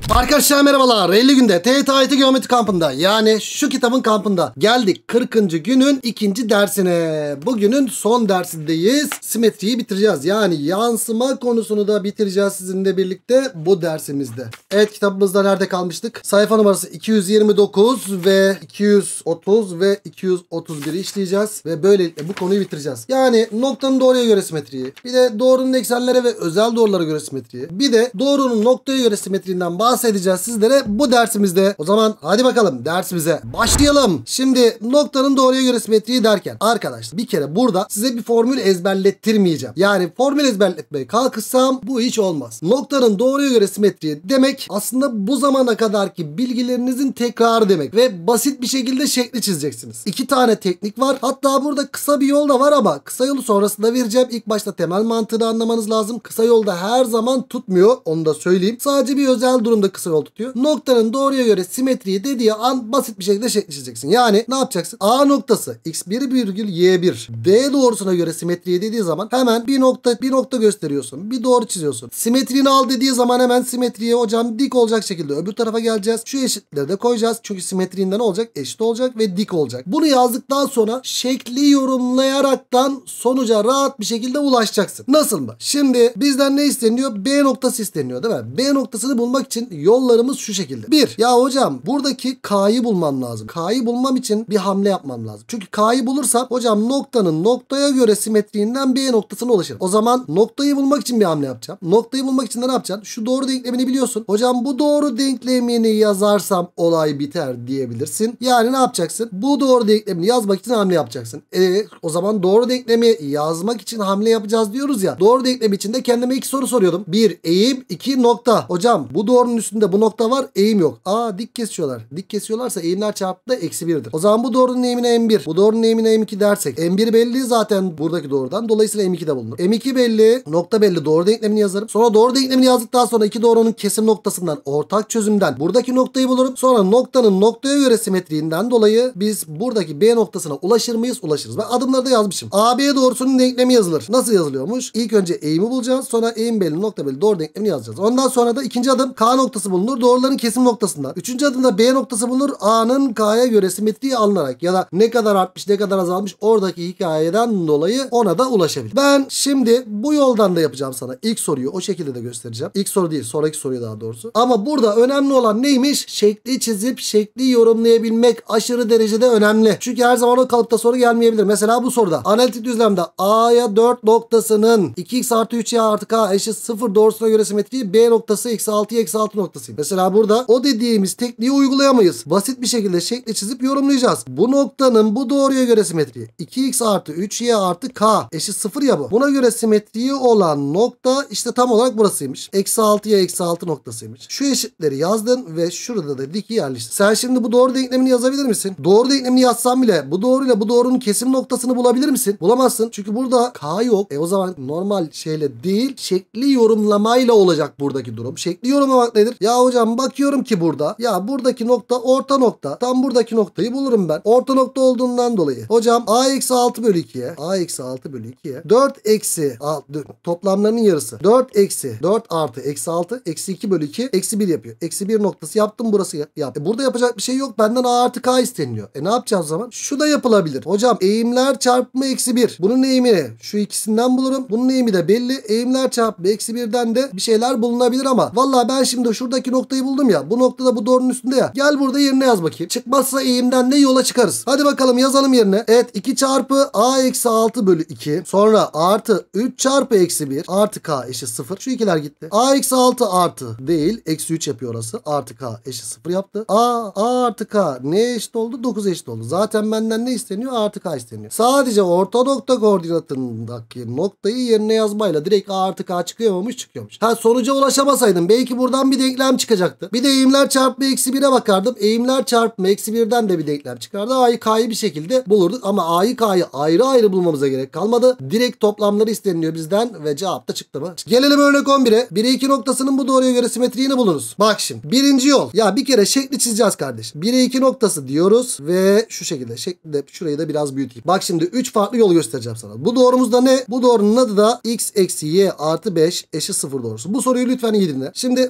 Arkadaşlar merhabalar. 50 günde TYT Geometri kampında, yani şu kitabın kampında geldik 40. günün ikinci dersine. Bugünün son dersindeyiz. Simetriyi bitireceğiz. Yani yansıma konusunu da bitireceğiz sizinle birlikte bu dersimizde. Evet, kitabımızda nerede kalmıştık? Sayfa numarası 229 ve 230 ve 231'i işleyeceğiz. Ve böylelikle bu konuyu bitireceğiz. Yani noktanın doğruya göre simetriyi, bir de doğrunun eksenlere ve özel doğrulara göre simetriyi, bir de doğrunun noktaya göre simetriğinden bahsedeceğiz sizlere bu dersimizde. O zaman hadi bakalım dersimize başlayalım. Şimdi noktanın doğruya göre simetriği derken arkadaşlar, bir kere burada size bir formül ezberlettirmeyeceğim. Yani formül ezberletmeye kalkışsam bu hiç olmaz. Noktanın doğruya göre simetriği demek aslında bu zamana kadarki bilgilerinizin tekrarı demek ve basit bir şekilde şekli çizeceksiniz. İki tane teknik var. Hatta burada kısa bir yol da var ama kısa yolu sonrasında vereceğim. İlk başta temel mantığını anlamanız lazım. Kısa yolda her zaman tutmuyor. Onu da söyleyeyim. Sadece bir özel durumda kısa yol tutuyor. Noktanın doğruya göre simetriği dediği an basit bir şekilde şekli çizeceksin. Yani ne yapacaksın? A noktası x1 virgül y1 D doğrusuna göre simetriği dediği zaman hemen bir nokta gösteriyorsun. Bir doğru çiziyorsun. Simetriğini al dediği zaman hemen simetriye hocam dik olacak şekilde öbür tarafa geleceğiz. Şu eşitleri de koyacağız. Çünkü simetriğinden olacak? Eşit olacak ve dik olacak. Bunu yazdıktan sonra şekli yorumlayaraktan sonuca rahat bir şekilde ulaşacaksın. Nasıl mı? Şimdi bizden ne isteniyor? B noktası isteniyor değil mi? B noktasını bulmak için yollarımız şu şekilde. Bir, ya hocam buradaki K'yı bulmam lazım. K'yı bulmam için bir hamle yapmam lazım. Çünkü K'yı bulursam hocam noktanın noktaya göre simetriğinden B noktasına ulaşırım. O zaman noktayı bulmak için bir hamle yapacağım. Noktayı bulmak için de ne yapacaksın? Şu doğru denklemini biliyorsun. Hocam bu doğru denklemini yazarsam olay biter diyebilirsin. Yani ne yapacaksın? Bu doğru denklemini yazmak için hamle yapacaksın. O zaman doğru denklemi yazmak için hamle yapacağız diyoruz ya. Doğru denklem için de kendime iki soru soruyordum. Bir, eğim, iki, nokta. Hocam bu doğrunun üstünde bu nokta var, eğim yok. Dik kesiyorlar. Dik kesiyorlarsa eğimler çarpımı da -1'dir. O zaman bu doğrunun eğimine M1, bu doğrunun eğimine M2 dersek, M1 belli zaten buradaki doğrudan. Dolayısıyla M2 de bulunur. M2 belli, nokta belli. Doğru denklemini yazarım. Sonra doğru denklemini yazdıktan sonra iki doğrunun kesim noktasından, ortak çözümden buradaki noktayı bulurum. Sonra noktanın noktaya göre simetriğinden dolayı biz buradaki B noktasına ulaşır mıyız? Ulaşırız. Ben adımları da yazmışım. AB doğrusunun denklemi yazılır. Nasıl yazılıyormuş? İlk önce eğimi bulacağız. Sonra eğim belli, nokta belli, doğru denklemini yazacağız. Ondan sonra da ikinci adım K noktası bulunur. Doğruların kesim noktasından. Üçüncü adımda B noktası bulunur. A'nın K'ya göre simetriği alınarak ya da ne kadar artmış ne kadar azalmış oradaki hikayeden dolayı ona da ulaşabilir. Ben şimdi bu yoldan da yapacağım sana. İlk soruyu o şekilde de göstereceğim. İlk soru değil, sonraki soruyu daha doğrusu. Ama burada önemli olan neymiş? Şekli çizip şekli yorumlayabilmek aşırı derecede önemli. Çünkü her zaman o kalıpta soru gelmeyebilir. Mesela bu soruda analitik düzlemde A'ya 4 noktasının 2x artı 3y artı k eşit 0 doğrusuna göre simetriği B noktası -6'ya -6 noktasıyım. Mesela burada o dediğimiz tekniği uygulayamayız. Basit bir şekilde şekli çizip yorumlayacağız. Bu noktanın bu doğruya göre simetriği 2x artı 3y artı k eşit 0 ya bu. Buna göre simetriği olan nokta işte tam olarak burasıymış. -6'ya -6 noktasıymış. Şu eşitleri yazdın ve şurada da diki yerleştir. Sen şimdi bu doğru denklemini yazabilir misin? Doğru denklemini yazsan bile bu doğruyla bu doğrunun kesim noktasını bulabilir misin? Bulamazsın. Çünkü burada k yok. O zaman normal şeyle değil, şekli yorumlamayla olacak buradaki durum. Şekli yorumlamak nedir? Ya hocam bakıyorum ki burada. Ya buradaki nokta orta nokta. Tam buradaki noktayı bulurum ben. Orta nokta olduğundan dolayı. Hocam a-6 bölü 2'ye 4 eksi toplamlarının yarısı. 4 eksi 4 artı eksi 6 eksi 2 bölü 2 eksi 1 yapıyor. Eksi 1 noktası yaptım, burası yap. Burada yapacak bir şey yok. Benden a artı k isteniyor. Ne yapacağız o zaman? Şu da yapılabilir. Hocam eğimler çarpımı eksi 1. Bunun eğimini şu ikisinden bulurum. Bunun eğimi de belli. Eğimler çarpımı eksi 1'den de bir şeyler bulunabilir ama vallahi ben şimdi şuradaki noktayı buldum ya. Bu noktada bu doğrunun üstünde ya. Gel burada yerine yaz bakayım. Çıkmazsa eğimden de yola çıkarız. Hadi bakalım yazalım yerine. Evet, 2 çarpı a eksi 6 bölü 2. Sonra artı 3 çarpı eksi 1 artı k eşit 0. Şu ikiler gitti. A eksi 6 artı değil. Eksi 3 yapıyor orası. Artı k eşit 0 yaptı. A artı k ne eşit oldu? 9 eşit oldu. Zaten benden ne isteniyor? A artı k isteniyor. Sadece orta nokta koordinatındaki noktayı yerine yazmayla direkt a artı k çıkıyormuş. Sonuca ulaşamasaydım belki buradan bir denklem çıkacaktı. Bir de eğimler çarpımı eksi 1'e bakardım. Eğimler çarpımı eksi 1'den de bir denklem çıkardı. A'yı k'yı bir şekilde bulurduk ama a'yı k'yı ayrı ayrı bulmamıza gerek kalmadı. Direkt toplamları isteniliyor bizden ve cevap da çıktı mı? Gelelim örnek 11'e. 1'e 2 noktasının bu doğruya göre simetriğini buluruz. Bak şimdi birinci yol. Ya bir kere şekli çizeceğiz kardeşim. 1'e 2 noktası diyoruz ve şu şekilde şurayı da biraz büyüteyim. Bak şimdi 3 farklı yol göstereceğim sana. Bu doğrumuzda ne? Bu doğrunun adı da x eksi y artı 5 eşit 0 doğrusu. Bu soruyu lütfen iyi dinle. Şimdi bu noktaya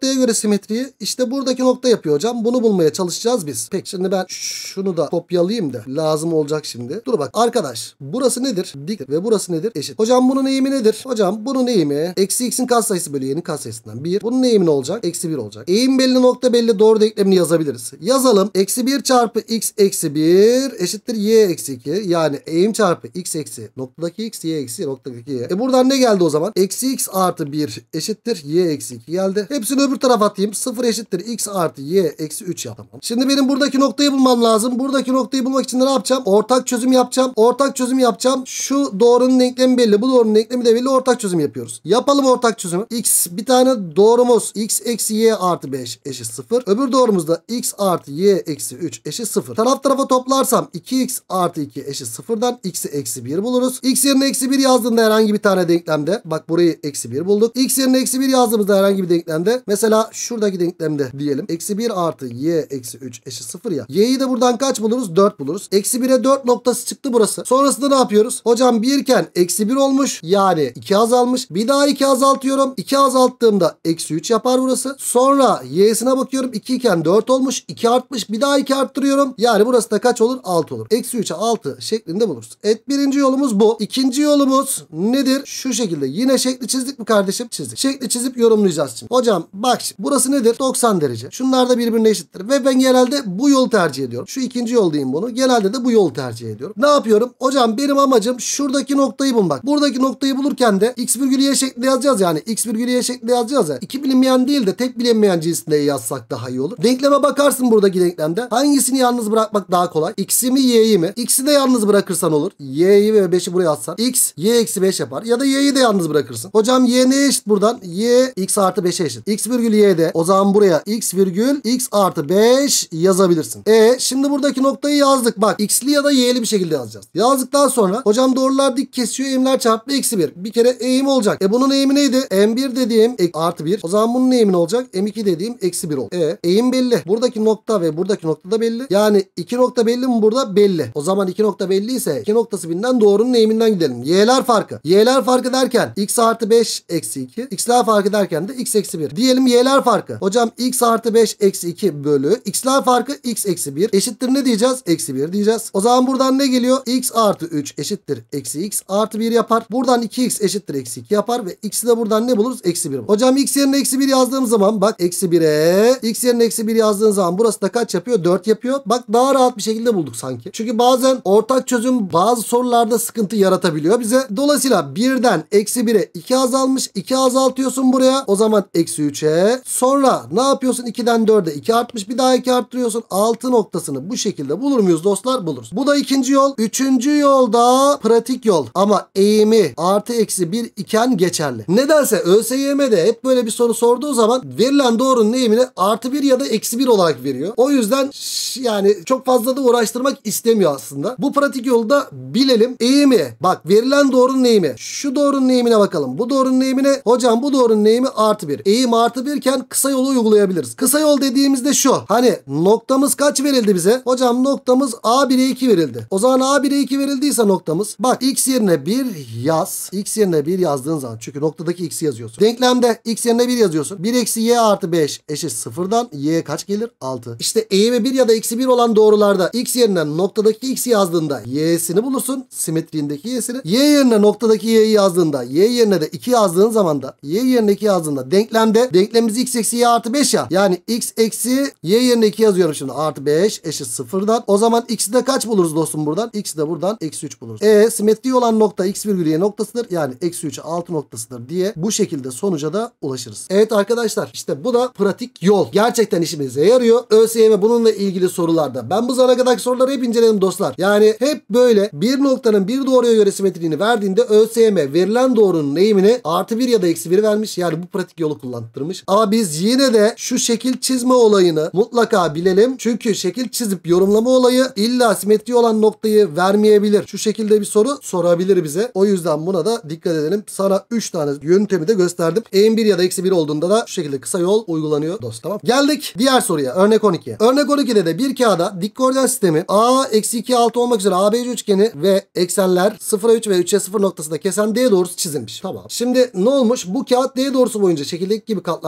noktaya göre simetriyi işte buradaki nokta yapıyor hocam. Bunu bulmaya çalışacağız biz. Peki şimdi ben şunu da kopyalayayım da lazım olacak şimdi. Dur bak arkadaş, burası nedir? Diktir ve burası nedir? Eşit. Hocam bunun eğimi nedir? Hocam bunun eğimi eksi x'in katsayısı bölü y'nin katsayısından 1. Bunun eğimi ne olacak? Eksi 1 olacak. Eğim belli, nokta belli, doğru denklemini yazabiliriz. Yazalım. Eksi 1 çarpı x eksi 1 eşittir y eksi 2. Yani eğim çarpı x eksi noktadaki x, y eksi noktadaki y. Buradan ne geldi o zaman? Eksi x artı 1 eşittir y eksi 2 geldi. Hepsini öbür tarafa atayım. 0 eşittir x artı y eksi 3 yap. Tamam. Şimdi benim buradaki noktayı bulmam lazım. Buradaki noktayı bulmak için de ne yapacağım? Ortak çözüm yapacağım. Ortak çözüm yapacağım. Şu doğrunun denklemi belli. Bu doğrunun denklemi de belli. Ortak çözüm yapıyoruz. Yapalım ortak çözümü. X bir tane doğrumuz x eksi y artı 5 eşit 0. Öbür doğrumuzda x artı y eksi 3 eşit 0. Taraf tarafa toplarsam 2x artı 2 eşit 0'dan x'i eksi 1 buluruz. X yerine eksi 1 yazdığında herhangi bir tane denklemde, bak burayı eksi 1 bulduk. X yerine eksi 1 yazdığımızda herhangi bir denklemde, mesela şuradaki denklemde diyelim. Eksi 1 artı y eksi 3 eşit 0 ya. Y'yi de buradan kaç buluruz? 4 buluruz. Eksi 1'e 4 noktası çıktı burası. Sonrasında ne yapıyoruz? Hocam 1 iken eksi 1 olmuş. Yani 2 azalmış. Bir daha 2 azaltıyorum. 2 azalttığımda eksi 3 yapar burası. Sonra y'sine bakıyorum. 2 iken 4 olmuş. 2 artmış. Bir daha 2 arttırıyorum. Yani burası da kaç olur? 6 olur. Eksi 3'e 6 şeklinde buluruz. Evet, birinci yolumuz bu. İkinci yolumuz nedir? Şu şekilde. Yine şekli çizdik mi kardeşim? Çizdik. Şekli çizip yorumlayacağız şimdi. Hocam bak şimdi. Burası nedir? 90 derece. Şunlar da birbirine eşittir. Ve ben genelde bu yolu tercih ediyorum. Şu ikinci yol diyeyim bunu. Genelde de bu yolu tercih ediyorum. Ne yapıyorum? Hocam benim amacım şuradaki noktayı bulmak. Buradaki noktayı bulurken de x virgül y şeklinde yazacağız yani. X virgül y şeklinde yazacağız ya. İki bilinmeyen değil de tek bilinmeyen cinsinde yazsak daha iyi olur. Denkleme bakarsın buradaki denklemde. Hangisini yalnız bırakmak daha kolay? X'i mi y'yi mi? X'i de yalnız bırakırsan olur. Y'yi ve 5'i buraya atsan. X y eksi 5 yapar. Ya da y'yi de yalnız bırakırsın. Hocam y neye eşit buradan? Y x artı 5'e eşit. X virgül y'de. O zaman buraya x virgül x artı 5 yazabilirsin. Şimdi buradaki noktayı yazdık. Bak x'li ya da y'li bir şekilde yazacağız. Yazdıktan sonra hocam doğrular dik kesiyor. Eğimler çarpımı eksi 1. Bir kere eğim olacak. Bunun eğimi neydi? M1 dediğim artı 1. O zaman bunun eğimi ne olacak? M2 dediğim eksi 1 oldu. Eğim belli. Buradaki nokta ve buradaki nokta da belli. Yani iki nokta belli mi burada? Belli. O zaman iki nokta belliyse iki noktası binden doğrunun eğiminden gidelim. Y'ler farkı. Y'ler farkı derken x artı 5 eksi 2. X'ler farkı derken de x eksi 1. Diyelim y'ler farkı. Hocam x artı 5 eksi 2 bölü. X'ler farkı x eksi 1. Eşittir ne diyeceğiz? Eksi 1 diyeceğiz. O zaman buradan ne geliyor? X artı 3 eşittir eksi x artı 1 yapar. Buradan 2x eşittir eksi 2 yapar ve x'i de buradan ne buluruz? Eksi 1. Hocam x yerine eksi 1 yazdığım zaman bak eksi 1'e x yerine eksi 1 yazdığın zaman burası da kaç yapıyor? 4 yapıyor. Bak daha rahat bir şekilde bulduk sanki. Çünkü bazen ortak çözüm bazı sorularda sıkıntı yaratabiliyor bize. Dolayısıyla 1'den eksi 1'e 2 azalmış. 2 azaltıyorsun buraya. O zaman eksi 3'e. Sonra ne yapıyorsun? 2'den 4'e 2 artmış. Bir daha 2 arttırıyorsun. 6 noktasını bu şekilde bulur muyuz dostlar? Buluruz. Bu da ikinci yol. Üçüncü yolda pratik yol. Ama eğimi artı eksi 1 iken geçerli. Nedense ÖSYM'de hep böyle bir soru sorduğu zaman verilen doğrunun eğimini artı 1 ya da eksi 1 olarak veriyor. O yüzden yani çok fazla da uğraştırmak istemiyor aslında. Bu pratik yolu da bilelim. Eğimi. Bak verilen doğrunun eğimi. Şu doğrunun eğimine bakalım. Bu doğrunun eğimine. Hocam bu doğrunun eğimi artı 1. Eğim artı 1 iken kısa yolu uygulayabiliriz. Kısa yol dediğimizde şu. Hani noktamız kaç verildi bize? Hocam noktamız A1'e 2 verildi. O zaman A1'e 2 verildiyse noktamız. Bak x yerine 1 yaz. X yerine 1 yazdığın zaman. Çünkü noktadaki x'i yazıyorsun. Denklemde x yerine 1 yazıyorsun. 1 eksi y artı 5 eşit 0'dan y kaç gelir? 6. İşte eğimi 1 ya da eksi 1 olan doğrularda x yerine noktadaki x'i yazdığında y'sini bulursun. Simetriğindeki y'sini. Y yerine noktadaki y'yi yazdığında, y yerine de 2 yazdığın zaman da, y yerine 2 yazdığında denklemde denklemimiz x eksi y artı 5 ya. Yani x eksi y yerine 2 yazıyorum şimdi. Artı 5 eşit 0'dan. O zaman x'i de kaç buluruz dostum buradan? X'i de buradan eksi 3 buluruz. Simetri olan nokta x virgül y noktasıdır. Yani eksi 3'e 6 noktasıdır diye bu şekilde sonuca da ulaşırız. Evet arkadaşlar, işte bu da pratik yol. Gerçekten işimize yarıyor. ÖSYM bununla ilgili sorularda. Ben bu zamana kadar soruları hep inceledim dostlar. Yani hep böyle bir noktanın bir doğruya göre simetriğini verdiğinde ÖSYM verilen doğrunun eğimini artı 1 ya da eksi 1 vermiş. Yani bu pratik yolu kullandırmış. Ama biz yine de şu şekil çizme olayını mutlaka bilelim. Çünkü şekil çizip yorumlama olayı illa simetri olan noktayı vermeyebilir. Şu şekilde bir soru sorabilir bize. O yüzden buna da dikkat edelim. Sana 3 tane yöntemi de gösterdim. Eğim 1 ya da eksi 1 olduğunda da şu şekilde kısa yol uygulanıyor dost. Tamam. Geldik diğer soruya. Örnek 12. Örnek 12'de de bir kağıda dik koordinat sistemi A eksi 2 6 olmak üzere ABC üçgeni ve eksenler 0'a 3 ve 3'e 0 noktasında kesen D doğrusu çizilmiş. Tamam. Şimdi ne olmuş? Bu kağıt D doğrusu boyunca şekildeki gibi katlandı.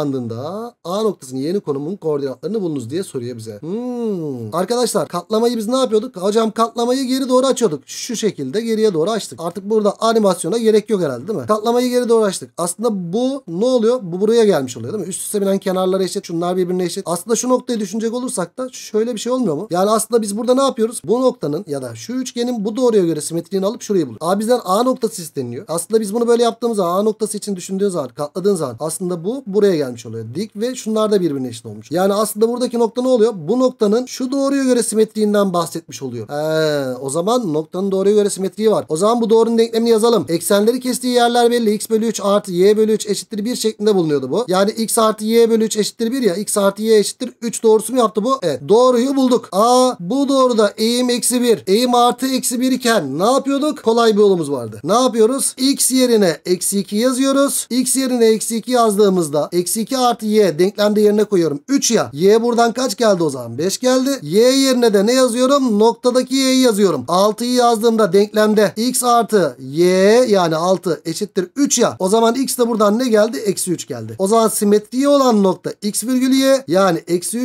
uyandığında A noktasının yeni konumun koordinatlarını bulunuz diye soruyor bize. Arkadaşlar katlamayı biz ne yapıyorduk? Hocam katlamayı geri doğru açıyorduk. Şu şekilde geriye doğru açtık. Artık burada animasyona gerek yok herhalde değil mi? Katlamayı geri doğru açtık. Aslında bu ne oluyor? Bu buraya gelmiş oluyor değil mi? Üst üste binen kenarları eşit. Şunlar birbirine eşit. Aslında şu noktayı düşünecek olursak da şöyle bir şey olmuyor mu? Yani aslında biz burada ne yapıyoruz? Bu noktanın ya da şu üçgenin bu doğruya göre simetriğini alıp şurayı buluyoruz. A bizden A noktası isteniyor. Aslında biz bunu böyle yaptığımız zaman A noktası için düşündüğün zaman, katladığın zaman aslında bu buraya gelmiş oluyor. Dik ve şunlar da birbirine eşit olmuş. Yani aslında buradaki nokta ne oluyor? Bu noktanın şu doğruya göre simetriğinden bahsetmiş oluyor. O zaman noktanın doğruya göre simetriği var. O zaman bu doğrunun denklemini yazalım. Eksenleri kestiği yerler belli. X bölü 3 artı Y bölü 3 eşittir 1 şeklinde bulunuyordu bu. Yani X artı Y bölü 3 eşittir 1 ya. X artı Y eşittir 3 doğrusu mu yaptı bu? Evet. Doğruyu bulduk. Bu doğruda eğim eksi 1. Eğim artı eksi 1 iken ne yapıyorduk? Kolay bir yolumuz vardı. Ne yapıyoruz? X yerine eksi 2 yazıyoruz. X yerine eksi 2 yazdığımızda eksi 2 artı Y denklemde yerine koyuyorum. 3 ya. Y buradan kaç geldi o zaman? 5 geldi. Y yerine de ne yazıyorum? Noktadaki Y'yi yazıyorum. 6'yı yazdığımda denklemde X artı Y yani 6 eşittir 3 ya. O zaman X de buradan ne geldi? Eksi 3 geldi. O zaman simetriği olan nokta X virgül Y yani eksi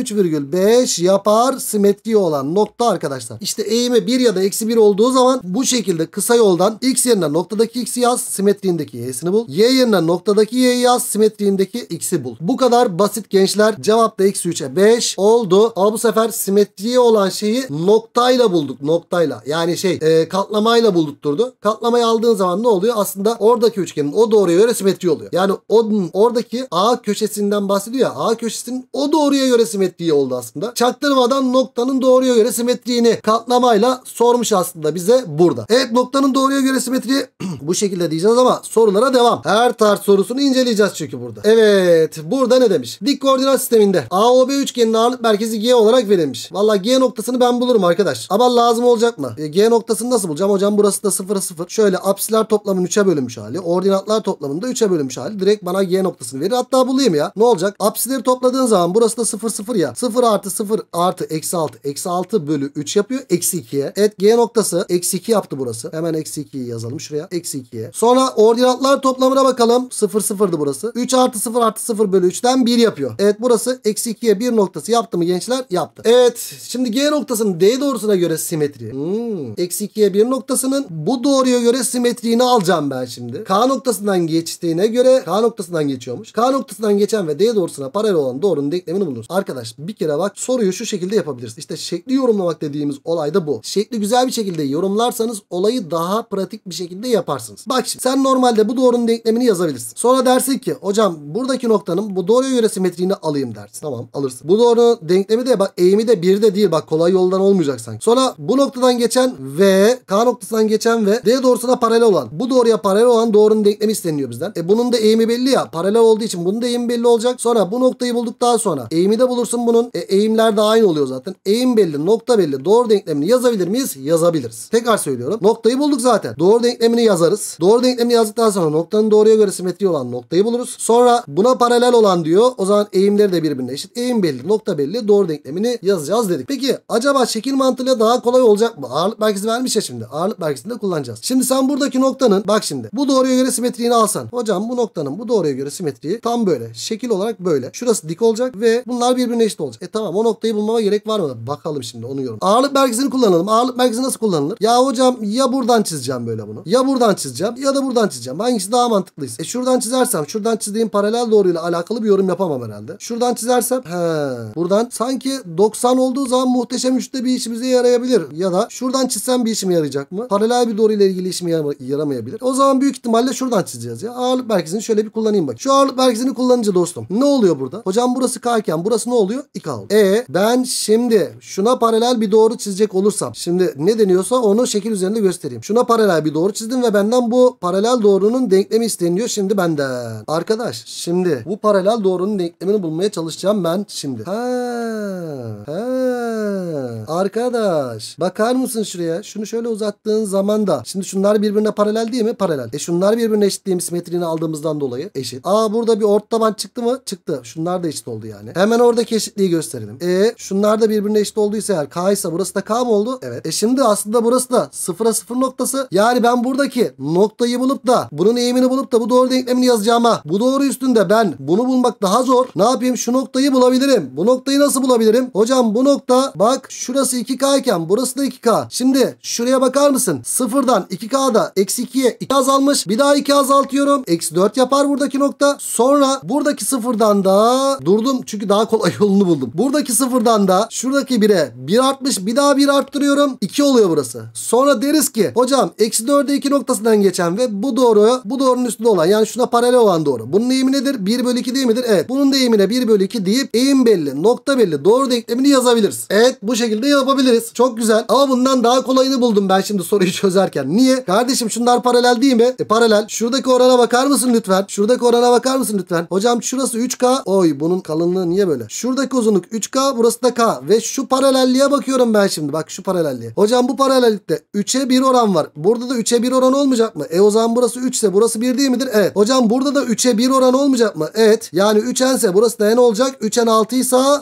3,5 yapar simetriği olan nokta arkadaşlar. İşte eğimi 1 ya da eksi 1 olduğu zaman bu şekilde kısa yoldan X yerine noktadaki X'i yaz, simetriğindeki Y'sini bul. Y yerine noktadaki Y'yi yaz, simetriğindeki X'i bul. Bu kadar basit gençler. Cevap da eksi 3'e 5 oldu. Ama bu sefer simetriği olan şeyi noktayla bulduk. Noktayla. Yani katlamayla buldurtturdu. Katlamayı aldığın zaman ne oluyor? Aslında oradaki üçgenin o doğruya göre simetri oluyor. Yani oradaki A köşesinden bahsediyor ya. A köşesinin o doğruya göre simetriği oldu aslında. Çaktırmadan noktanın doğruya göre simetriğini katlamayla sormuş aslında bize burada. Evet, noktanın doğruya göre simetriği bu şekilde diyeceğiz ama sorulara devam. Her tarz sorusunu inceleyeceğiz çünkü burada. Evet, burada ne demiş? Dik koordinat sisteminde AOB üçgeninin ağırlık merkezi G olarak verilmiş. Valla G noktasını ben bulurum arkadaş. Ama lazım olacak mı? G noktasını nasıl bulacağım? Hocam burası da 0'a 0. Şöyle apsiler toplamının 3'e bölünmüş hali. Ordinatlar toplamında 3'e bölünmüş hali. Direkt bana G noktasını verir. Hatta bulayım ya. Ne olacak? Apsileri topladığın zaman burası da 0 0 ya. 0 artı 0 artı eksi 6. Eksi 6 bölü 3 yapıyor. Eksi 2'ye. Evet, G noktası eksi 2 yaptı burası. Hemen eksi 2'yi yazalım şuraya. Eksi 2'ye. Sonra ordinatlar toplamına bakalım. 0 0'dı burası. 3 artı 0 artı 0 bölü 3'ten 1 yapıyor. Evet, burası eksi 2'ye 1 noktası yaptı mı gençler? Yaptı. Evet. Şimdi G noktasının D doğrusuna göre simetri. Eksi 2'ye 1 noktasının bu doğruya göre simetriğini alacağım ben şimdi. K noktasından geçtiğine göre K noktasından geçiyormuş. K noktasından geçen ve D doğrusuna paralel olan doğrunun denklemini buluruz. Arkadaş bir kere bak, soruyu şu şekilde yapabiliriz. İşte şekli yorumlamak dediğimiz olay da bu. Şekli güzel bir şekilde yorumlarsanız olayı daha pratik bir şekilde yaparsınız. Bak şimdi sen normalde bu doğrunun denklemini yazabilirsin. Sonra dersin ki hocam buradaki noktanın bu doğruya göre simetriğini alayım dersin. Tamam, alırsın. Bu doğrunun denklemi de bak eğimi de 1'de değil. Bak kolay yoldan olmayacak sanki. Sonra bu noktadan geçen ve K noktasından geçen ve D doğrusuna paralel olan, bu doğruya paralel olan doğrunun denklemi isteniyor bizden. Bunun da eğimi belli ya. Paralel olduğu için bunun da eğimi belli olacak. Sonra bu noktayı bulduktan sonra eğimi de bulursun bunun. Eğimler de aynı oluyor zaten. Eğim belli, nokta belli. Doğru denklemini yazabilir miyiz? Yazabiliriz. Tekrar söylüyorum. Noktayı bulduk zaten. Doğru denklemini yazarız. Doğru denklemini yazdıktan sonra noktanın doğruya göre simetri olan noktayı buluruz. Sonra buna paralel olan diyor. O zaman eğimleri de birbirine eşit. Eğim belli, nokta belli. Doğru denklemini yazacağız dedik. Peki acaba şekil mantığıyla daha kolay olacak mı? Ağırlık merkezi vermiş ya şimdi. Ağırlık merkezini de kullanacağız. Şimdi sen buradaki noktanın bak şimdi bu doğruya göre simetriğini alsan. Hocam bu noktanın bu doğruya göre simetriği tam böyle. Şekil olarak böyle. Şurası dik olacak ve bunlar birbirine eşit olacak. Tamam, o noktayı bulmama gerek var mı? Bakalım şimdi onu yorum. Ağırlık merkezini kullanalım. Ağırlık merkezi nasıl kullanılır? Ya hocam ya buradan çizeceğim böyle bunu. Ya buradan çizeceğim ya da buradan çizeceğim. Hangisi daha mantıklıysa? Şuradan çizersem şuradan çizdiğim paralel doğruyla alakalı bir yorum yapamam herhalde. Şuradan çizersem buradan sanki 90 olduğu zaman muhteşem üçte bir işimize yarayabilir. Ya da şuradan çizsem bir işime yarayacak mı? Paralel bir doğruyla ilgili işime yaramayabilir. O zaman büyük ihtimalle şuradan çizeceğiz ya. Ağırlık merkezini şöyle bir kullanayım bak. Şu ağırlık merkezini kullanınca dostum ne oluyor burada? Hocam burası K iken burası ne oluyor? 2 oldu. Ben şimdi şuna paralel bir doğru çizecek olursam, şimdi ne deniyorsa onu şekil üzerinde göstereyim. Şuna paralel bir doğru çizdim ve benden bu paralel doğrunun denklemi isteniyor şimdi benden. Arkadaş şimdi bu paralel doğrunun denklemini bulmaya çalışacağım ben şimdi. Arkadaş bakar mısın şuraya? Şunu şöyle uzattığın zaman da şimdi şunlar birbirine paralel değil mi? Paralel. Şunlar birbirine eşit değil mi? Simetriğini aldığımızdan dolayı eşit. Burada bir ortaban çıktı mı? Çıktı. Şunlar da eşit oldu yani. Hemen oradaki eşitliği gösterelim. Şunlar da birbirine eşit olduysa eğer K ise burası da K mı oldu? Evet. Şimdi aslında burası da sıfıra sıfır noktası. Yani ben buradaki noktayı bulup da bunun eğimini bulup da bu doğru denklemini yazacağıma bu doğru üstünde ben bunu bulmak daha zor. Ne yapayım? Şu noktayı bulabilirim. Bu noktayı nasıl bulabilirim? Hocam bu nokta bak şurası 2K iken burası da 2K. Şimdi şuraya bakar mısın? Sıfırdan 2K'da eksi 2'ye 2 azalmış. Bir daha 2 azaltıyorum. Eksi 4 yapar buradaki nokta. Sonra buradaki sıfırdan da durdum çünkü daha kolay yolunu buldum. Buradaki sıfırdan da şuradaki 1'e 1 artmış. Bir daha 1 arttırıyorum. 2 oluyor burası. Sonra deriz ki hocam eksi 4'e 2 noktasından geçen ve bu doğrunun üstünde olan yani şuna paralel olan doğru. Bunun eğimi nedir? 1 bölü 2 değil midir? Evet. Bunun da eğimine 1 bölü 2 deyip eğim belli, nokta belli, doğru denklemini yazabiliriz. Evet bu şekilde yapabiliriz. Çok güzel. Ama bundan daha kolayını buldum ben şimdi soruyu çözerken. Niye? Kardeşim şunlar paralel değil mi? Paralel. Şuradaki orana bakar mısın lütfen? Şuradaki orana bakar mısın lütfen? Hocam şurası 3K. Oy bunun kalınlığı niye böyle? Şuradaki uzunluk 3K, burası da K. Ve şu paralelliğe bakıyorum ben şimdi. Bak şu paralelliğe. Hocam bu paralellikte 3'e 1 oran var. Burada da 3'e 1 oran olmayacak mı? O zaman burası 3 ise burası 1 değil midir? Evet. Hocam burada da 3'e 1 oran olmayacak mı? Evet. Yani 3n ise burası da n olacak. 3n 6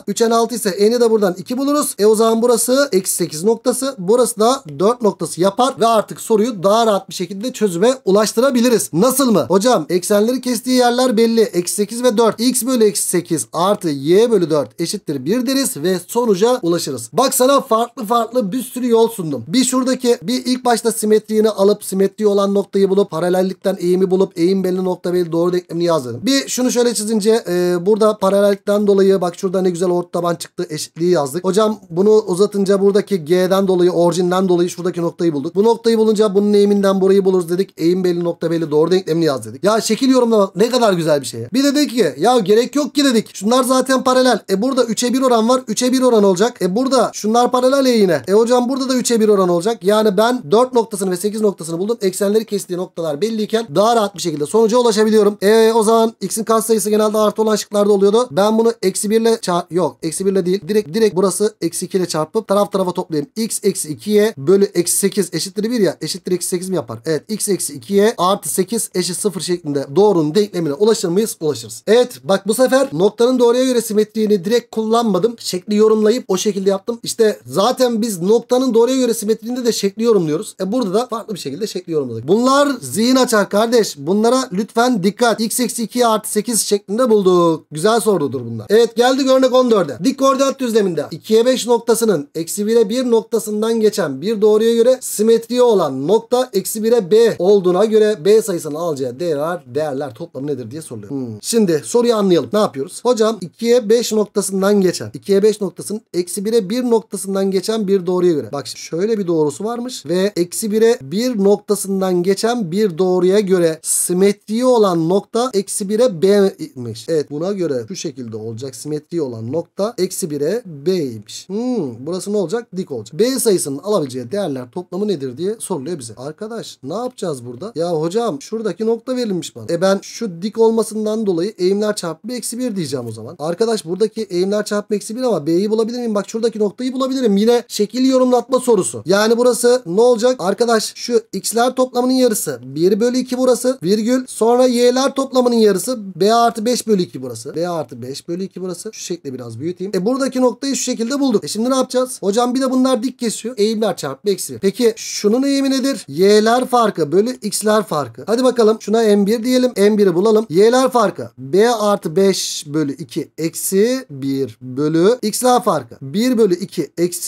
ise n'i de buradan 2 buluruz. O zaman burası eksi 8 noktası. Burası da 4 noktası yapar. Ve artık soruyu daha rahat bir şekilde çözüme ulaştırabiliriz. Nasıl mı? Hocam eksenleri kestiği yerler belli. Eksi 8 ve 4. X bölü eksi 8 artı y bölü 4 eşittir 1 deriz ve sonuca ulaşırız. Bak sana farklı bir sürü yol sundum. Bir şuradaki ilk başta simetriğini alıp simetri olan noktayı bulup paralellikten eğimi bulup eğim belli nokta belli doğru denklemini yazdım. Bir şunu şöyle çizince burada paralellikten dolayı bak şurada ne güzel ortaban çıktı, eşitliği yazdık. Hocam bunu uzatınca buradaki G'den dolayı orijinden dolayı şuradaki noktayı bulduk. Bu noktayı bulunca bunun eğiminden burayı buluruz dedik. Eğim belli nokta belli doğru denklemini yaz dedik. Ya şekil yorumlamak ne kadar güzel bir şey ya. Bir de dedik ki ya gerek yok ki dedik. Şunlar zaten paralel. Burada 3'e 1 oran var. 3'e 1 oran olacak. Burada şunlar paralel ya yine. Hocam burada da 3'e 1 oran olacak. Yani ben 4 noktasını ve 8 noktasını buldum. Eksenleri kestiği noktalar belliyken daha rahat bir şekilde sonuca ulaşabiliyorum. O zaman x'in katsayısı genelde artı olan şıklarda oluyordu. Ben bunu eksi 1 ile eksi 1 ile değil. Direkt burası eksi 2 ile çarpıp taraf tarafa toplayayım. X eksi 2y bölü eksi 8 eşittir 1 ya. Eşittir eksi 8 mi yapar? Evet. X eksi 2y artı 8 eşit 0 şeklinde doğrunun denklemine ulaşır mıyız? Ulaşırız. Evet. Bak bu sefer noktanın doğruya göre simetriğini direkt kullanmadım. Şekli yorumlayıp o şekilde yaptım. İşte zaten biz noktanın doğruya göre simetriğinde de şekli yorumluyoruz. Burada da farklı bir şekilde şekli yorumladık. Bunlar zihin açar kardeş. Bunlara lütfen dikkat. X eksi 2 artı 8 şeklinde bulduk. Güzel sorudur bunlar. Evet geldik örnek 14'e. Dik koordinat düzleminde 2'ye 5 noktasının eksi 1'e 1 noktasından geçen bir doğruya göre simetriği olan nokta eksi 1'e B olduğuna göre B sayısının alacağı değerler toplamı nedir diye soruluyor. Şimdi soruyu anlayalım. Ne yapıyoruz? Hocam 2'ye 5 noktasından geçen 2'ye 5 noktasının eksi 1'e 1 noktasından geçen bir doğruya göre. Bak şöyle bir doğrusu varmış ve eksi 1'e 1 noktasından geçen bir doğruya göre simetriği olan nokta eksi 1'e B'ymiş. Evet buna göre şu şekilde olacak. Simetriği olan nokta eksi 1'e B'ymiş. Burası ne olacak? Dik olacak. B sayısının alabileceği değerler toplamı nedir diye soruluyor bize. Arkadaş ne yapacağız burada? Ya hocam şuradaki nokta verilmiş bana. Ben şu dik olmasından dolayı eğimler çarpımı eksi 1 diyeceğim o zaman. Arkadaş buradaki eğimler çarpımı eksi 1 ama B'yi bulabilir miyim? Bak şuradaki noktayı bulabilirim. Yine şekil yorumlatma sorusu. Yani burası ne olacak? Arkadaş şu x'ler toplamının yarısı. 1 bölü 2 burası. Virgül. Sonra y'ler toplamının yarısı. B artı 5 bölü 2 burası. B artı 5 bölü 2 burası. Şu şekli biraz büyüteyim. Buradaki noktayı şu şekilde bulduk. Şimdi ne yapacağız? Hocam bir de bunlar dik kesiyor. Eğimler çarpımı eksi 1. Peki şunun eğimi nedir? Y'ler farkı bölü x'ler farkı. Hadi bakalım şuna m1 diyelim. m1'i bulalım. Y'ler farkı. B artı 5 bölü 2 eksi 1 bölü x'ler farkı. 1 bölü 2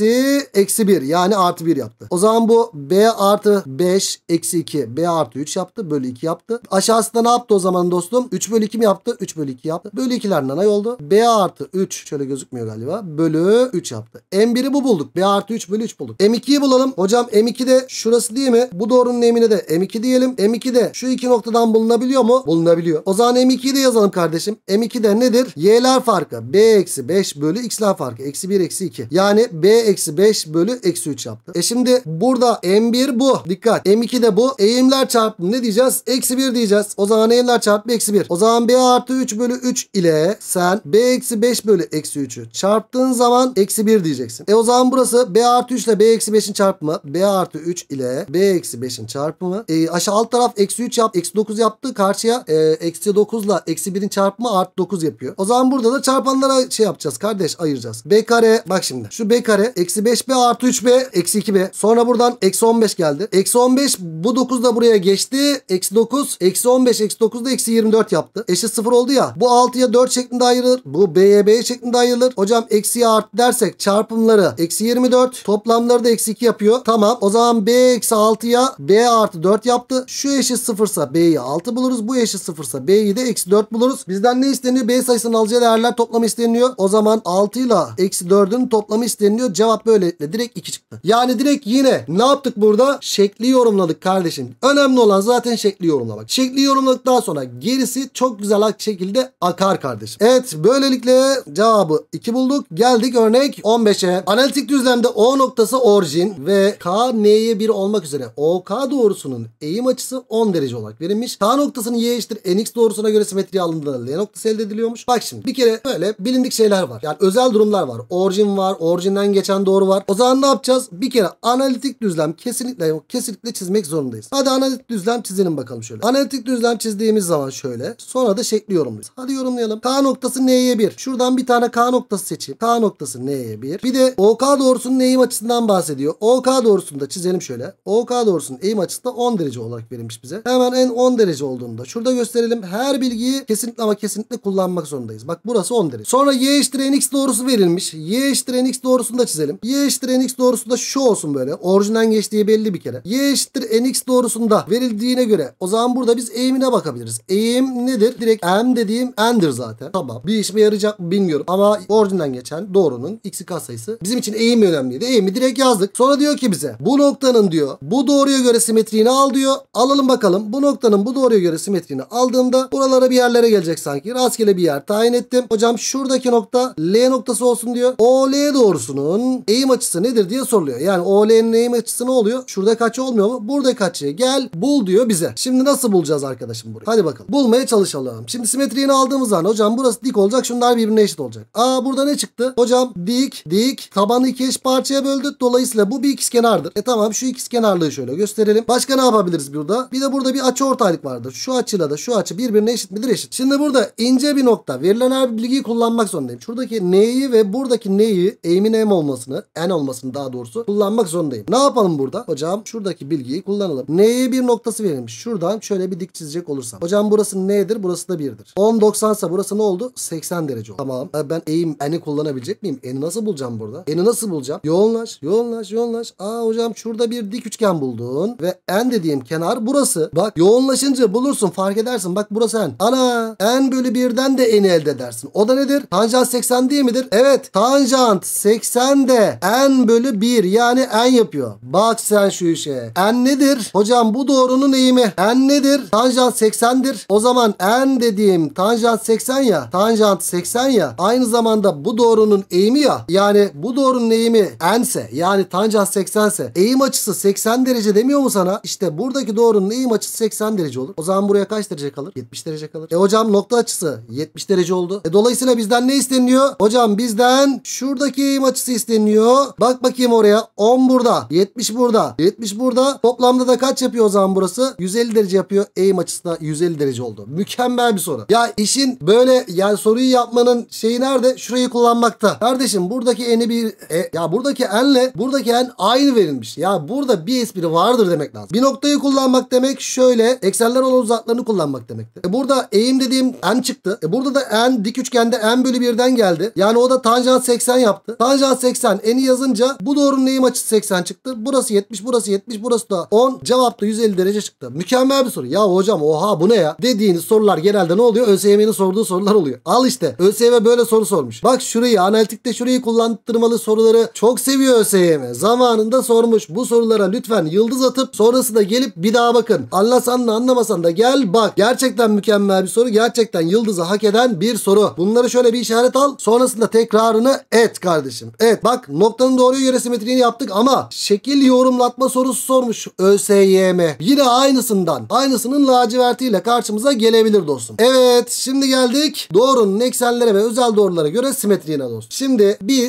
eksi 1 yani artı 1 yaptı. O zaman bu B artı 5 eksi 2 B artı 3 yaptı. Bölü 2 yaptı. Aşağısında ne yaptı o zaman dostum? 3 bölü 2 mi yaptı? 3 bölü 2 yaptı. Bölü 2'ler nanay oldu. B artı 3 şöyle gözükmüyor galiba. Bölü 3 yaptı. M1'i bu bulduk. B artı 3 bölü 3 bulduk. M2'yi bulalım. Hocam M2 de şurası değil mi? Bu doğrunun eğimine de M2 diyelim. M2 de şu iki noktadan bulunabiliyor mu? Bulunabiliyor. O zaman M2'yi de yazalım kardeşim. M2 de nedir? Y'ler farkı. B eksi 5 bölü x'ler farkı. Eksi 1 eksi 2. Yani B eksi 5 bölü eksi 3 yaptı. Şimdi burada M1 bu. Dikkat. M2 de bu. Eğimler çarpımı ne diyeceğiz? Eksi 1 diyeceğiz. O zaman eğimler çarpımı eksi 1. O zaman B artı 3 bölü 3 ile sen B eksi 5 bölü eksi 3'ü çarptığın zaman eksi 1 diyeceksin. kardeşim. O zaman burası B artı 3 ile B eksi 5'in çarpımı. B artı 3 ile B eksi 5'in çarpımı. Aşağı alt taraf eksi 3 yaptı. Eksi 9 yaptı. Karşıya eksi 9 ile eksi 1'in çarpımı artı 9 yapıyor. O zaman burada da çarpanlara şey yapacağız kardeş, ayıracağız. B kare bak şimdi. Şu B kare eksi 5B artı 3B eksi 2B. Sonra buradan eksi 15 geldi. Eksi 15 bu 9 da buraya geçti. Eksi 9 eksi 15 eksi 9 da eksi 24 yaptı. Eşit 0 oldu ya. Bu 6'ya 4 şeklinde ayrılır. Bu B'ye B şeklinde ayrılır. Hocam eksiye artı dersek çarpımları eksi 24. Toplamları da eksi 2 yapıyor. Tamam. O zaman B eksi 6'ya B artı 4 yaptı. Şu eşit 0 ise B'yi 6 buluruz. Bu eşit 0 ise B'yi de eksi 4 buluruz. Bizden ne isteniyor? B sayısının alacağı değerler toplamı isteniyor. O zaman 6 ile eksi 4'ün toplamı isteniyor. Cevap böylelikle direkt 2 çıktı. Yani direkt yine ne yaptık burada? Şekli yorumladık kardeşim. Önemli olan zaten şekli yorumlamak. Şekli yorumladıktan sonra gerisi çok güzel şekilde akar kardeşim. Evet, böylelikle cevabı 2 bulduk. Geldik örnek 15'e. Analitik düzlemde O noktası orijin ve K N'ye 1 olmak üzere OK doğrusunun eğim açısı 10 derece olarak verilmiş. K noktasının Y eşittir NX doğrusuna göre simetri alındığında L noktası elde ediliyormuş. Bak şimdi bir kere böyle bilindik şeyler var. Yani özel durumlar var. Orijin var. Orijinden geçen doğru var. O zaman ne yapacağız? Bir kere analitik düzlem kesinlikle çizmek zorundayız. Hadi analitik düzlem çizelim bakalım şöyle. Analitik düzlem çizdiğimiz zaman şöyle. Sonra da şekli yorumlayacağız. Hadi yorumlayalım. K noktası N'ye 1. Şuradan bir tane K noktası seçeyim. K noktası N'ye 1. Bir de OK doğrusunun eğim açısından bahsediyor. OK doğrusunu da çizelim şöyle. OK doğrusunun eğim açısı da 10 derece olarak verilmiş bize. Hemen en 10 derece olduğunu da şurada gösterelim. Her bilgiyi kesinlikle ama kesinlikle kullanmak zorundayız. Bak burası 10 derece. Sonra Y eşittir NX doğrusu verilmiş. Y eşittir NX doğrusunu da çizelim. Y eşittir NX doğrusu da şu olsun böyle. Orijinden geçtiği belli bir kere. Y eşittir NX doğrusunda verildiğine göre o zaman burada biz eğimine bakabiliriz. Eğim nedir? Direkt M dediğim N'dir zaten. Tamam. Bir işime yarayacak mı bilmiyorum. Ama orijinden geçen doğrunun x'i katsayısı bizim için eğim önemliydi. Eğimi direkt yazdık. Sonra diyor ki bize bu noktanın diyor bu doğruya göre simetriğini al diyor. Alalım bakalım. Bu noktanın bu doğruya göre simetriğini aldığımda buralara bir yerlere gelecek sanki. Rastgele bir yer tayin ettim. Hocam şuradaki nokta L noktası olsun diyor. OL doğrusunun eğim açısı nedir diye soruluyor. Yani OL'nin eğim açısı ne oluyor? Şurada kaç olmuyor mu? Burada kaçı? Gel bul diyor bize. Şimdi nasıl bulacağız arkadaşım burayı? Hadi bakalım. Bulmaya çalışalım. Şimdi simetriğini aldığımız zaman hocam burası dik olacak. Şunlar birbirine eşit olacak. Burada ne çıktı? Hocam dik. Tabanı iki eş parçaya böldük. Dolayısıyla bu bir ikizkenardır. Tamam, şu ikizkenarlığı şöyle gösterelim. Başka ne yapabiliriz burada? Bir de burada bir açıortaylık vardır. Şu açıyla da şu açı birbirine eşit midir? Eşit. Şimdi burada ince bir nokta. Verilen her bilgiyi kullanmak zorundayım. Şuradaki N'yi ve buradaki N'yi eğimin N olmasını daha doğrusu kullanmak zorundayım. Ne yapalım burada? Hocam şuradaki bilgiyi kullanalım. N'ye bir noktası verilmiş. Şuradan şöyle bir dik çizecek olursam. Hocam burası N'dir. Burası da 1'dir. 10 90 ise burası ne oldu? 80 derece oldu. Tamam. Ben eğim N'i kullanabilecek miyim? N'i nasıl bulacağım burada? N'i nasıl bulacağım? Yoğunlaş. Hocam şurada bir dik üçgen buldun ve N dediğim kenar burası. Bak yoğunlaşınca bulursun, fark edersin. Bak burası N. Ana N bölü 1'den de N'i elde edersin. O da nedir? Tanjant 80 değil midir? Evet. Tanjant 80 de N bölü 1 yani N yapıyor. Bak sen şu işe. N nedir? Hocam bu doğrunun eğimi. N nedir? Tanjant 80'dir. O zaman N dediğim tanjant 80 ya. Tanjant 80 ya. Aynı zamanda bu doğrunun eğimi ya. Yani bu doğrunun eğimi N ise yani tanjant 80 ise eğim açısı 80 derece demiyor mu sana? İşte buradaki doğrunun eğim açısı 80 derece olur. O zaman buraya kaç derece kalır? 70 derece kalır. Hocam nokta açısı 70 derece oldu. Dolayısıyla bizden ne isteniyor? Hocam bizden şuradaki eğim açısı isteniyor. Bak bakayım oraya. 10 burada. 70 burada. 70 burada. Toplamda da kaç yapıyor o zaman burası? 150 derece yapıyor. Eğim açısı da 150 derece oldu. Mükemmel bir soru. Ya işin böyle yani soruyu yapmanın şeyi nerede? Şurayı kullanmakta. Kardeşim buradaki N'i buradaki N'le buradaki N aynı verilmiş. Ya burada bir espri vardır demek lazım. Bir noktayı kullanmak demek şöyle eksenler olan uzaklarını kullanmak demektir. Burada eğim dediğim N çıktı. Burada da N dik üçgende N bölü 1'den geldi. Yani o da tanjant 80 yaptı. Tanjant 80 N'i yazınca bu doğrunun eğim açısı 80 çıktı. Burası 70, burası 70, burası da 10. Cevap da 150 derece çıktı. Mükemmel bir soru. Ya hocam oha bu ne ya? Dediğiniz sorular genelde ne oluyor? ÖSYM'nin sorduğu sorular oluyor. Al işte. ÖSYM böyle soru sormuş. Bak şurayı analitikte şurayı kullandırmalı soruları çok seviyor ÖSYM. Zamanında sormuş. Bu sorulara lütfen yıldız atıp sonrasında gelip bir daha bakın. Anlasan da anlamasan da gel bak. Gerçekten mükemmel bir soru. Gerçekten yıldızı hak eden bir soru. Bunları şöyle bir işaret al. Sonrasında tekrarını et kardeşim. Evet bak noktanın doğruya göre simetriğini yaptık ama şekil yorumlatma sorusu sormuş ÖSYM. Yine aynısının lacivertiyle karşımıza gelebilir dostum. Evet şimdi geldik doğrunun eksenlere ve özel doğrulara göre simetriğine dostum. Şimdi biz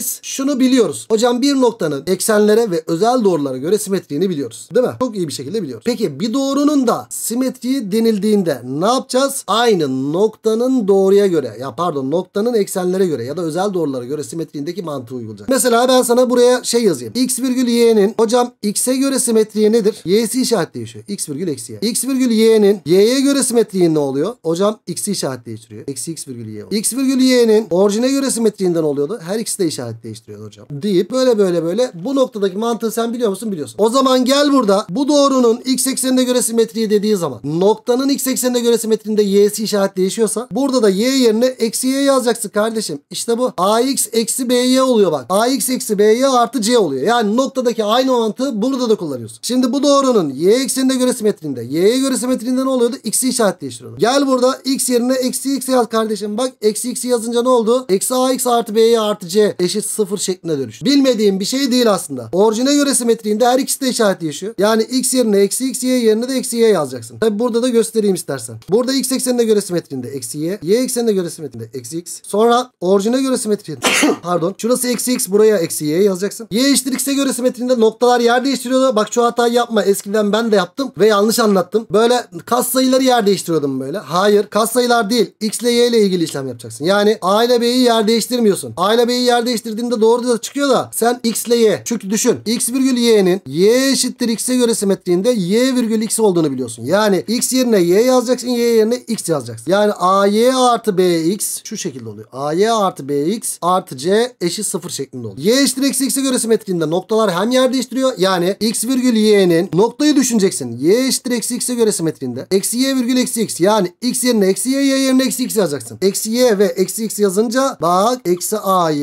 şunu biliyoruz. Hocam bir noktanın eksenlere ve özel doğrulara göre simetriğini biliyoruz. Değil mi? Çok iyi bir şekilde biliyoruz. Peki bir doğrunun da simetriği denildiğinde ne yapacağız? Aynı noktanın doğruya göre noktanın eksenlere göre ya da özel doğrulara göre simetriğindeki mantığı uygulayacağız. Mesela ben sana buraya şey yazayım. X virgül y'nin hocam x'e göre simetriği nedir? Y'si işaret değişiyor. X virgül eksi y. X virgül y'nin y'ye göre simetriği ne oluyor? Hocam x'i işaret değiştiriyor. Eksi x virgül y oluyor. X virgül y'nin orijine göre simetriğinden oluyordu. Her ikisi de işaret değiştiriyor hocam. Deyip böyle bu noktadaki mantığı sen biliyor musun? Biliyorsun. O zaman gel burada bu doğrunun x eksenine göre simetriği dediği zaman noktanın x eksenine göre simetriğinde y'si işaret değişiyorsa burada da y yerine eksi y yazacaksın kardeşim. İşte bu ax eksi by oluyor bak. Ax eksi by artı c oluyor. Yani noktadaki aynı mantığı burada da kullanıyorsun. Şimdi bu doğrunun y eksenine göre simetriğinde y'ye göre simetriğinde ne oluyordu? X'i işaret değiştiriyordu. Gel burada x yerine eksi x yaz kardeşim. Bak eksi x'i yazınca ne oldu? Eksi ax artı by artı c eşit 0 şeklinde dönüştü. Bilmediğim bir şey değil aslında. Orijine göre simetriğinde her ikisi de işaret değişiyor. Yani x yerine eksi x, y yerine de eksi y yazacaksın. Tabi burada da göstereyim istersen. Burada x eksenine göre simetriğinde eksi y, y eksenine göre simetriğinde eksi x. Sonra orijine göre simetriğinde pardon. Şurası eksi x, buraya eksi y yazacaksın. Y eşittir x'e göre simetriğinde noktalar yer değiştiriyordu. Bak şu hatayı yapma. Eskiden ben de yaptım ve yanlış anlattım. Böyle katsayıları yer değiştiriyordum böyle. Hayır, katsayılar değil. X ile y ile ilgili işlem yapacaksın. Yani a ile b'yi yer değiştirmiyorsun. A ile b'yi yer değiştirdiğinde doğru da çıkıyor da sen x ile y. Çünkü düşün. X virgül y'nin y eşittir x'e göre simetriğinde y virgül x olduğunu biliyorsun. Yani x yerine y yazacaksın, y yerine x yazacaksın. Yani ay artı bx şu şekilde oluyor. Ay artı bx artı c eşit 0 şeklinde oluyor. Y eşittir eksi x'e göre simetriğinde noktalar hem yer değiştiriyor. Yani x virgül y'nin noktayı düşüneceksin. Y eşittir eksi x'e göre simetriğinde. Eksi y virgül eksi x. Yani x yerine eksi y, y yerine eksi x yazacaksın. Eksi y ve eksi x yazınca bak eksi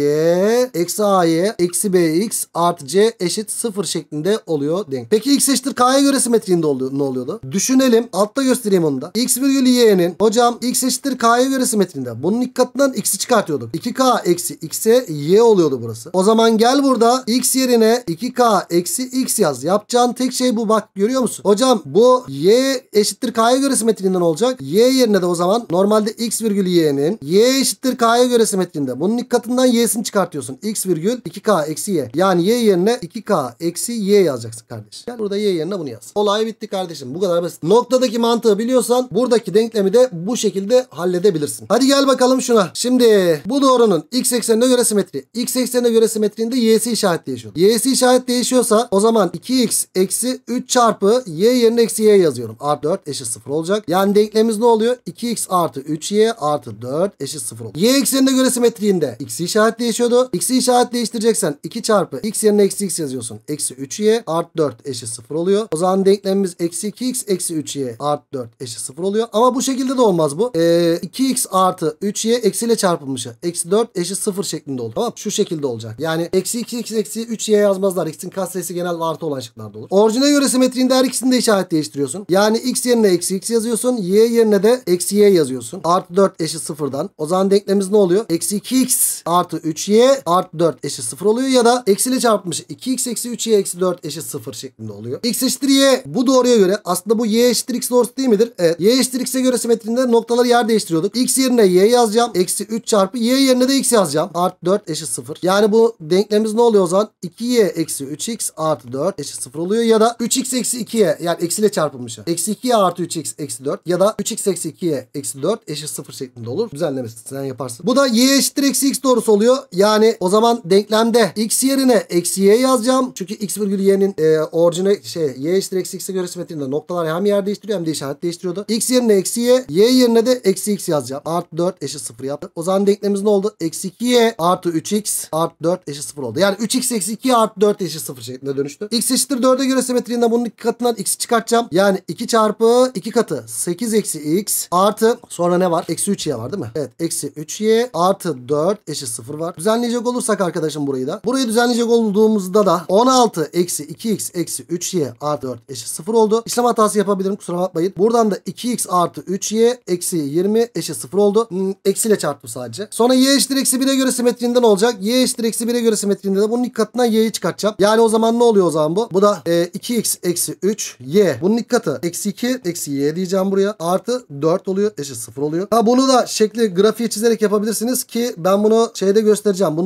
ay eksi bx artı c eşit 0 şeklinde oluyor denk. Peki x eşittir k'ya göre simetriğinde ne oluyordu? Düşünelim. Altta göstereyim onu da. X virgül y'nin hocam x eşittir k'ya göre simetriğinde. Bunun ilk katından x'i çıkartıyorduk. 2k eksi x'e y oluyordu burası. O zaman gel burada x yerine 2k eksi x yaz. Yapacağın tek şey bu, bak görüyor musun? Hocam bu y eşittir k'ya göre simetriğinden olacak. Y yerine de o zaman normalde x virgül y'nin y eşittir k'ya göre simetriğinde. Bunun ilk katından y'sini çıkartıyorsun. X virgül 2k eksi y. Yani y yerine 2k eksi y yazacaksın kardeş. Gel burada y yerine bunu yaz. Olay bitti kardeşim. Bu kadar basit. Noktadaki mantığı biliyorsan buradaki denklemi de bu şekilde halledebilirsin. Hadi gel bakalım şuna. Şimdi bu doğrunun x eksenine göre simetri. X eksenine göre simetriğinde y'si işaret değişiyor. Y'si işaret değişiyorsa o zaman 2x eksi 3 çarpı y yerine eksi y yazıyorum. Artı 4 eşit 0 olacak. Yani denklemimiz ne oluyor? 2x artı 3y artı 4 eşit 0 olacak. Y eksenine göre simetriğinde x'i işaret değişiyordu. X'i işaret değiştireceksen 2 çarpı x yerine eksi x yazıyorsun. Eksi 3y artı 4 eşit 0 oluyor. O zaman denklemimiz eksi 2x eksi 3y artı 4 eşit 0 oluyor. Ama bu şekilde de olmaz bu. 2x artı 3y eksiyle çarpılmışı. Eksi 4 eşit 0 şeklinde oldu. Tamam. Şu şekilde olacak. Yani eksi 2x eksi 3y yazmazlar. X'in katsayısı genel artı olan şıklarda olur. Orijine göre simetriğinde her ikisini de işaret değiştiriyorsun. Yani x yerine eksi x yazıyorsun. Y yerine de eksi y yazıyorsun. Artı 4 eşit 0'dan. O zaman denklemimiz ne oluyor? Eksi 2x artı 3y artı 4 eşit 0 oluyor. Ya da eksiyle çarpılmışı. 2x eksi 3y eksi 4 eşit 0 şeklinde oluyor. X eşittir y. Bu doğruya göre aslında bu y eşittir x doğrusu değil midir? Evet. Y eşittir x'e göre simetriğinde noktaları yer değiştiriyorduk. X yerine y yazacağım. Eksi 3 çarpı y yerine de x yazacağım. Artı 4 eşit 0. Yani bu denklemimiz ne oluyor o zaman? 2y eksi 3x artı 4 eşit 0 oluyor. Ya da 3x eksi 2y yani eksiyle çarpılmışı. Eksi 2y artı 3x eksi 4 ya da 3x eksi 2y eksi 4 eşit 0 şeklinde olur. Düzenlemesi sen yaparsın. Bu da y eşittir eksi x doğrusu oluyor. Yani o zaman denklemde x yerine eksi y yazacağım. Çünkü x virgül y'nin orijine y eşittir eksi x'e göre simetriğinde noktalar hem yer değiştiriyor hem de işaret değiştiriyordu. X yerine eksi y, y yerine de eksi x yazacağım. Artı 4 eşit 0 yaptı. O zaman denklemimiz ne oldu? Eksi 2y artı 3x artı 4 eşit 0 oldu. Yani 3x eksi 2 artı 4 eşit 0 şeklinde dönüştü. X eşittir 4'e göre simetriğinde bunun iki katından x'i çıkartacağım. Yani 2 çarpı 2 katı 8 eksi x artı sonra ne var? Eksi 3y var değil mi? Evet. Eksi 3y artı 4 eşit 0 var. Düzenleyecek olursak arkadaşım burayı da. Burayı düzenleyecek olduğumuzda da 16 eksi 2x eksi 3y artı 4 eşit 0 oldu. İşlem hatası yapabilirim, kusura bakmayın. Buradan da 2x artı 3y eksi 20 eşit 0 oldu. Eksiyle çarptım sadece. Sonra y eşittir eksi 1'e göre simetriğinden olacak. Y eşittir eksi 1'e göre simetriğinde de bunun ilk katından y'yi çıkartacağım. Yani o zaman ne oluyor o zaman bu? Bu da 2x eksi 3 y. Bunun ilk katı eksi 2 eksi y diyeceğim buraya. Artı 4 oluyor. Eşit 0 oluyor. Ha bunu da şekli grafiği çizerek yapabilirsiniz ki ben bunu şeyde göstereceğim. Bunun sorusu var.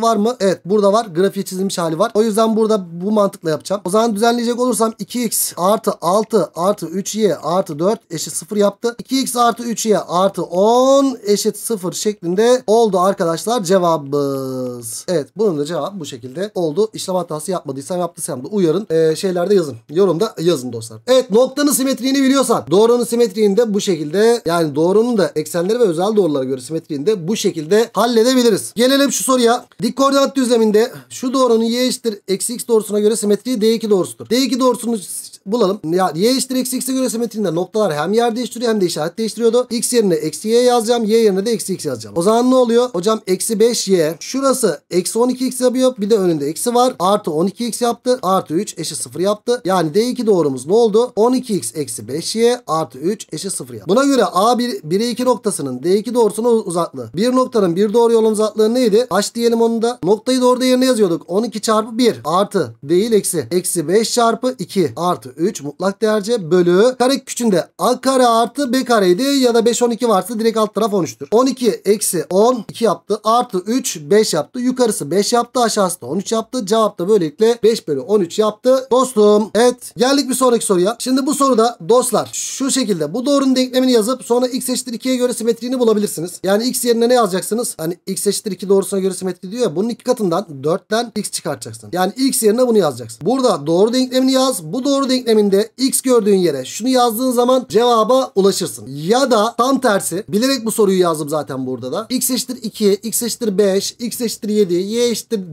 var mı? Evet, burada var. Grafiği çizilmiş hali var. O yüzden burada bu mantıkla yapacağım. O zaman düzenleyecek olursam 2x artı 6 artı 3y artı 4 eşit 0 yaptı. 2x artı 3y artı 10 eşit 0 şeklinde oldu arkadaşlar cevabımız. Evet, bunun da cevabı bu şekilde oldu. İşlem hatası yapmadıysam yaptıysam da uyarın. Şeylerde yazın. Yorumda yazın dostlar. Evet, noktanın simetriğini biliyorsan doğrunun simetriğini de bu şekilde, yani doğrunun da eksenleri ve özel doğrulara göre simetriğini de bu şekilde halledebiliriz. Gelelim şu soruya. Dik koordinat düzleminde şu doğrunun y eşittir eksi x doğrusuna göre simetriği d2 doğrusudur. D2 doğrusunu bulalım. Ya y eşittir eksi x'e göre simetriğinde noktalar hem yer değiştiriyor hem de işaret değiştiriyordu. X yerine eksi y yazacağım. Y yerine de eksi x yazacağım. O zaman ne oluyor? Hocam eksi 5y. Şurası eksi 12x yapıyor. Bir de önünde eksi var. Artı 12x yaptı. Artı 3 eşit 0 yaptı. Yani D2 doğrumuz ne oldu? 12x eksi 5y artı 3 eşit 0 yaptı. Buna göre A1, 1'e 2 noktasının D2 doğrusunun uzaklığı. Bir noktanın bir doğru yolun uzaklığı neydi? H diyelim onu da. Noktayı doğru yerine yazıyorduk. 12 çarpı 1 artı değil eksi. Eksi 5 çarpı 2 artı 3 mutlak değerce bölü kare küçüğünde a kare artı b kareydi ya da 5 12 varsa direkt alt taraf 13'tür. 12 eksi 10 2 yaptı. Artı 3 5 yaptı. Yukarısı 5 yaptı. Aşağısı da 13 yaptı. Cevap da böylelikle 5 bölü 13 yaptı. Dostum, evet, geldik bir sonraki soruya. Şimdi bu soruda dostlar şu şekilde bu doğrunun denklemini yazıp sonra x eşittir 2'ye göre simetriğini bulabilirsiniz. Yani x yerine ne yazacaksınız? Hani x eşittir 2 doğrusuna göre simetri diyor ya, bunun iki katından 4'ten x çıkartacaksın. Yani x yerine bunu yazacaksın. Burada doğru denklemini yaz. Bu doğru denkleminde x gördüğün yere şunu yazdığın zaman cevaba ulaşırsın. Ya da tam tersi, bilerek bu soruyu yazdım zaten burada da. X eşittir 2, x eşittir 5, x eşittir 7, y eşittir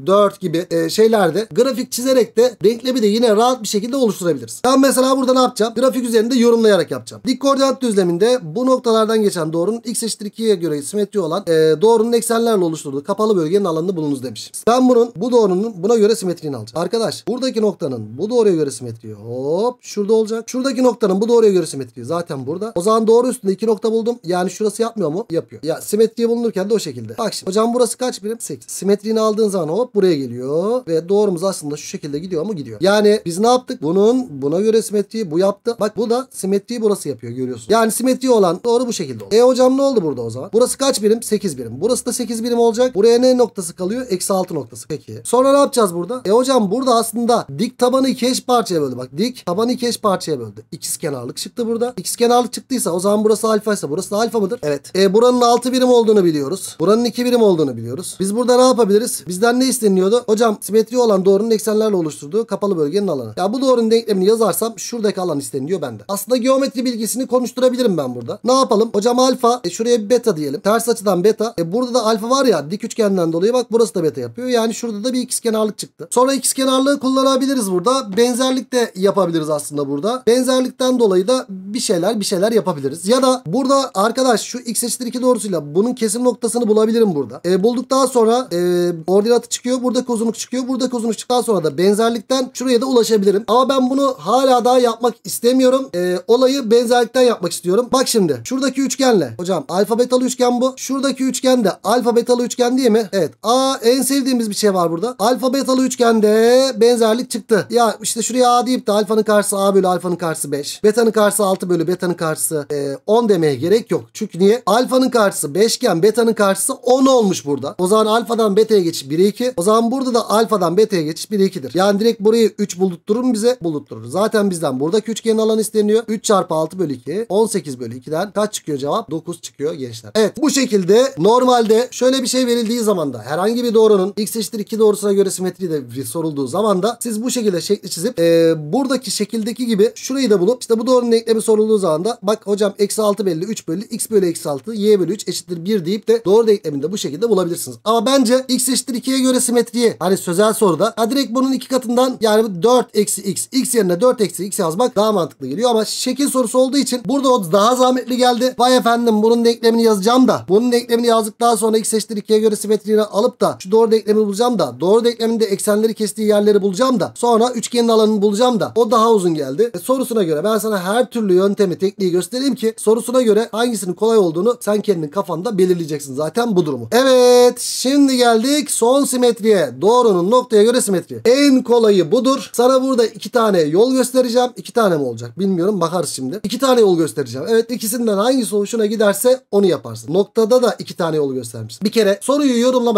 4 gibi şeylerde grafik çizerek de denklemi de yine rahat bir şekilde oluşturabiliriz. Ben mesela burada ne yapacağım? Grafik üzerinde yorumlayarak yapacağım. Dik koordinat düzleminde bu noktalardan geçen doğrunun x eşittir 2'ye göre simetri olan doğrunun eksenlerle oluşturduğu kapalı bölgenin alanını bulunuz demiş. Ben bu doğrunun buna göre simetriğini alacağım. Arkadaş, buradaki noktanın bu doğruya göre simetriği hop şurada olacak. Şuradaki noktanın bu doğruya göre simetriği zaten burada. O zaman doğru üstünde 2 nokta buldum. Yani şurası yapmıyor mu? Yapıyor. Ya simetriği bulunurken de o şekilde. Bak şimdi hocam, burası kaç birim? 8. Simetriğini aldığın zaman hop buraya geliyor ve doğrumuz aslında şu şekilde gidiyor mu? Gidiyor. Yani biz ne yaptık? Buna göre simetriği bu yaptı. Bak, bu da simetriği burası yapıyor, görüyorsun. Yani simetri olan doğru bu şekilde oldu. Hocam ne oldu burada o zaman? Burası kaç birim? 8 birim. Burası da 8 birim olacak. Buraya ne noktası kalıyor? Eksi 6 noktası. Peki. Sonra ne yapacağız burada? Hocam burada aslında dik tabanı iki eş parçaya böldü. Bak, dik tabanı iki eş parçaya böldü. İkizkenarlık çıktı burada. İkizkenarlık çıktıysa o zaman burası alfa ise burası da alfa mıdır? Evet. Buranın 6 birim olduğunu biliyoruz. Buranın 2 birim olduğunu biliyoruz. Biz burada ne yapabiliriz? Bizden ne isteniyordu? Hocam simetri olan doğrunun eksenlerle oluşturduğu kapalı bölgenin alanı. Ya bu doğrunun denklemini yazarsam şuradaki alan isteniyor bende. Aslında geometri bilgisini konuşturabilirim ben burada. Ne yapalım? Hocam alfa, şuraya bir beta diyelim. Ters açıdan beta. Burada da alfa var ya, dik üçgenden dolayı bak burası da beta yapıyor. Yani şurada da bir ikizkenarlık çıktı. Sonra ikizkenarlığı kullanabiliriz burada. Benzerlik de yapabiliriz aslında burada. Benzerlikten dolayı da bir şeyler yapabiliriz. Ya da burada arkadaş şu x eşittir 2 doğrusuyla bunun kesim noktasını bulabilirim burada. Bulduktan sonra ordinatı çıkıyor. Buradaki uzunluk çıkıyor. Buradaki uzunluk çıktıktan sonra da benzerlikten şuraya da ulaşabilirim. Ama ben bunu hala daha yapmak istemiyorum. Olayı benzerlikten yapmak istiyorum. Bak şimdi şuradaki üçgenle. Hocam alfa betalı üçgen bu. Şuradaki üçgen de alfa betalı üçgen değil mi? Evet. En sevdiğimiz bir şey var burada. Alfa betalı üçgende benzerlik çıktı. Ya işte şuraya a deyip de alfanın karşısı a bölü alfanın karşısı 5. Betanın karşısı 6 bölü betanın karşısı 10 demeye gerek yok. Çünkü niye? Alfanın karşısı 5 iken betanın karşısı 10 olmuş burada. O zaman alfadan beta'ya geçiş 1'e 2. O zaman burada da alfadan beta'ya geçiş 1'e 2'dir. Yani direkt burayı 3 buldurur mu bize? Buldurur. Zaten bizden buradaki üçgenin alanı isteniyor. 3 çarpı 6 bölü 2. 18 bölü 2'den kaç çıkıyor cevap? 9 çıkıyor gençler. Evet, bu şekilde normalde şöyle bir şey verildiği zaman da herhangi bir doğrunun x eşittir 2 doğrusuna göre simetri de sorulduğu zaman da siz bu şekilde şekli çizip buradaki şekildeki gibi şurayı da bulup işte bu doğrunun denklemi sorulduğu zaman da bak hocam eksi 6 belli 3 bölü x bölü eksi 6 y bölü 3 eşittir 1 deyip de doğru denklemini de bu şekilde bulabilirsiniz. Ama bence x eşittir 2'ye göre simetriyi hani sözel soruda direkt bunun iki katından yani 4 eksi x yerine 4 eksi x yazmak daha mantıklı geliyor ama şekil sorusu olduğu için burada o daha zahmetli geldi. Vay efendim, bunun denklemini yazacağım da bunun denklemini yazdıktan sonra x eşittir 2'ye göre simetriğini alıp da şu doğru denklemi bulacağım da doğru denkleminde eksenleri kestiği yerleri bulacağım da sonra üçgenin alanını bulacağım da o daha uzun geldi. Sorusuna göre ben sana her türlü yöntemi, tekniği göstereyim ki sorusuna göre hangisinin kolay olduğunu sen kendin kafanda belirleyeceksin zaten bu durumu. Evet, şimdi geldik son simetriye. Doğrunun noktaya göre simetri. En kolayı budur. Sana burada 2 tane yol göstereceğim. 2 tane mi olacak bilmiyorum, bakarız şimdi. 2 tane yol göstereceğim. Evet, ikisinden hangisi hoşuna giderse onu yaparsın. Noktada da 2 tane yol göstermiş. Bir kere soruyu yorumlamak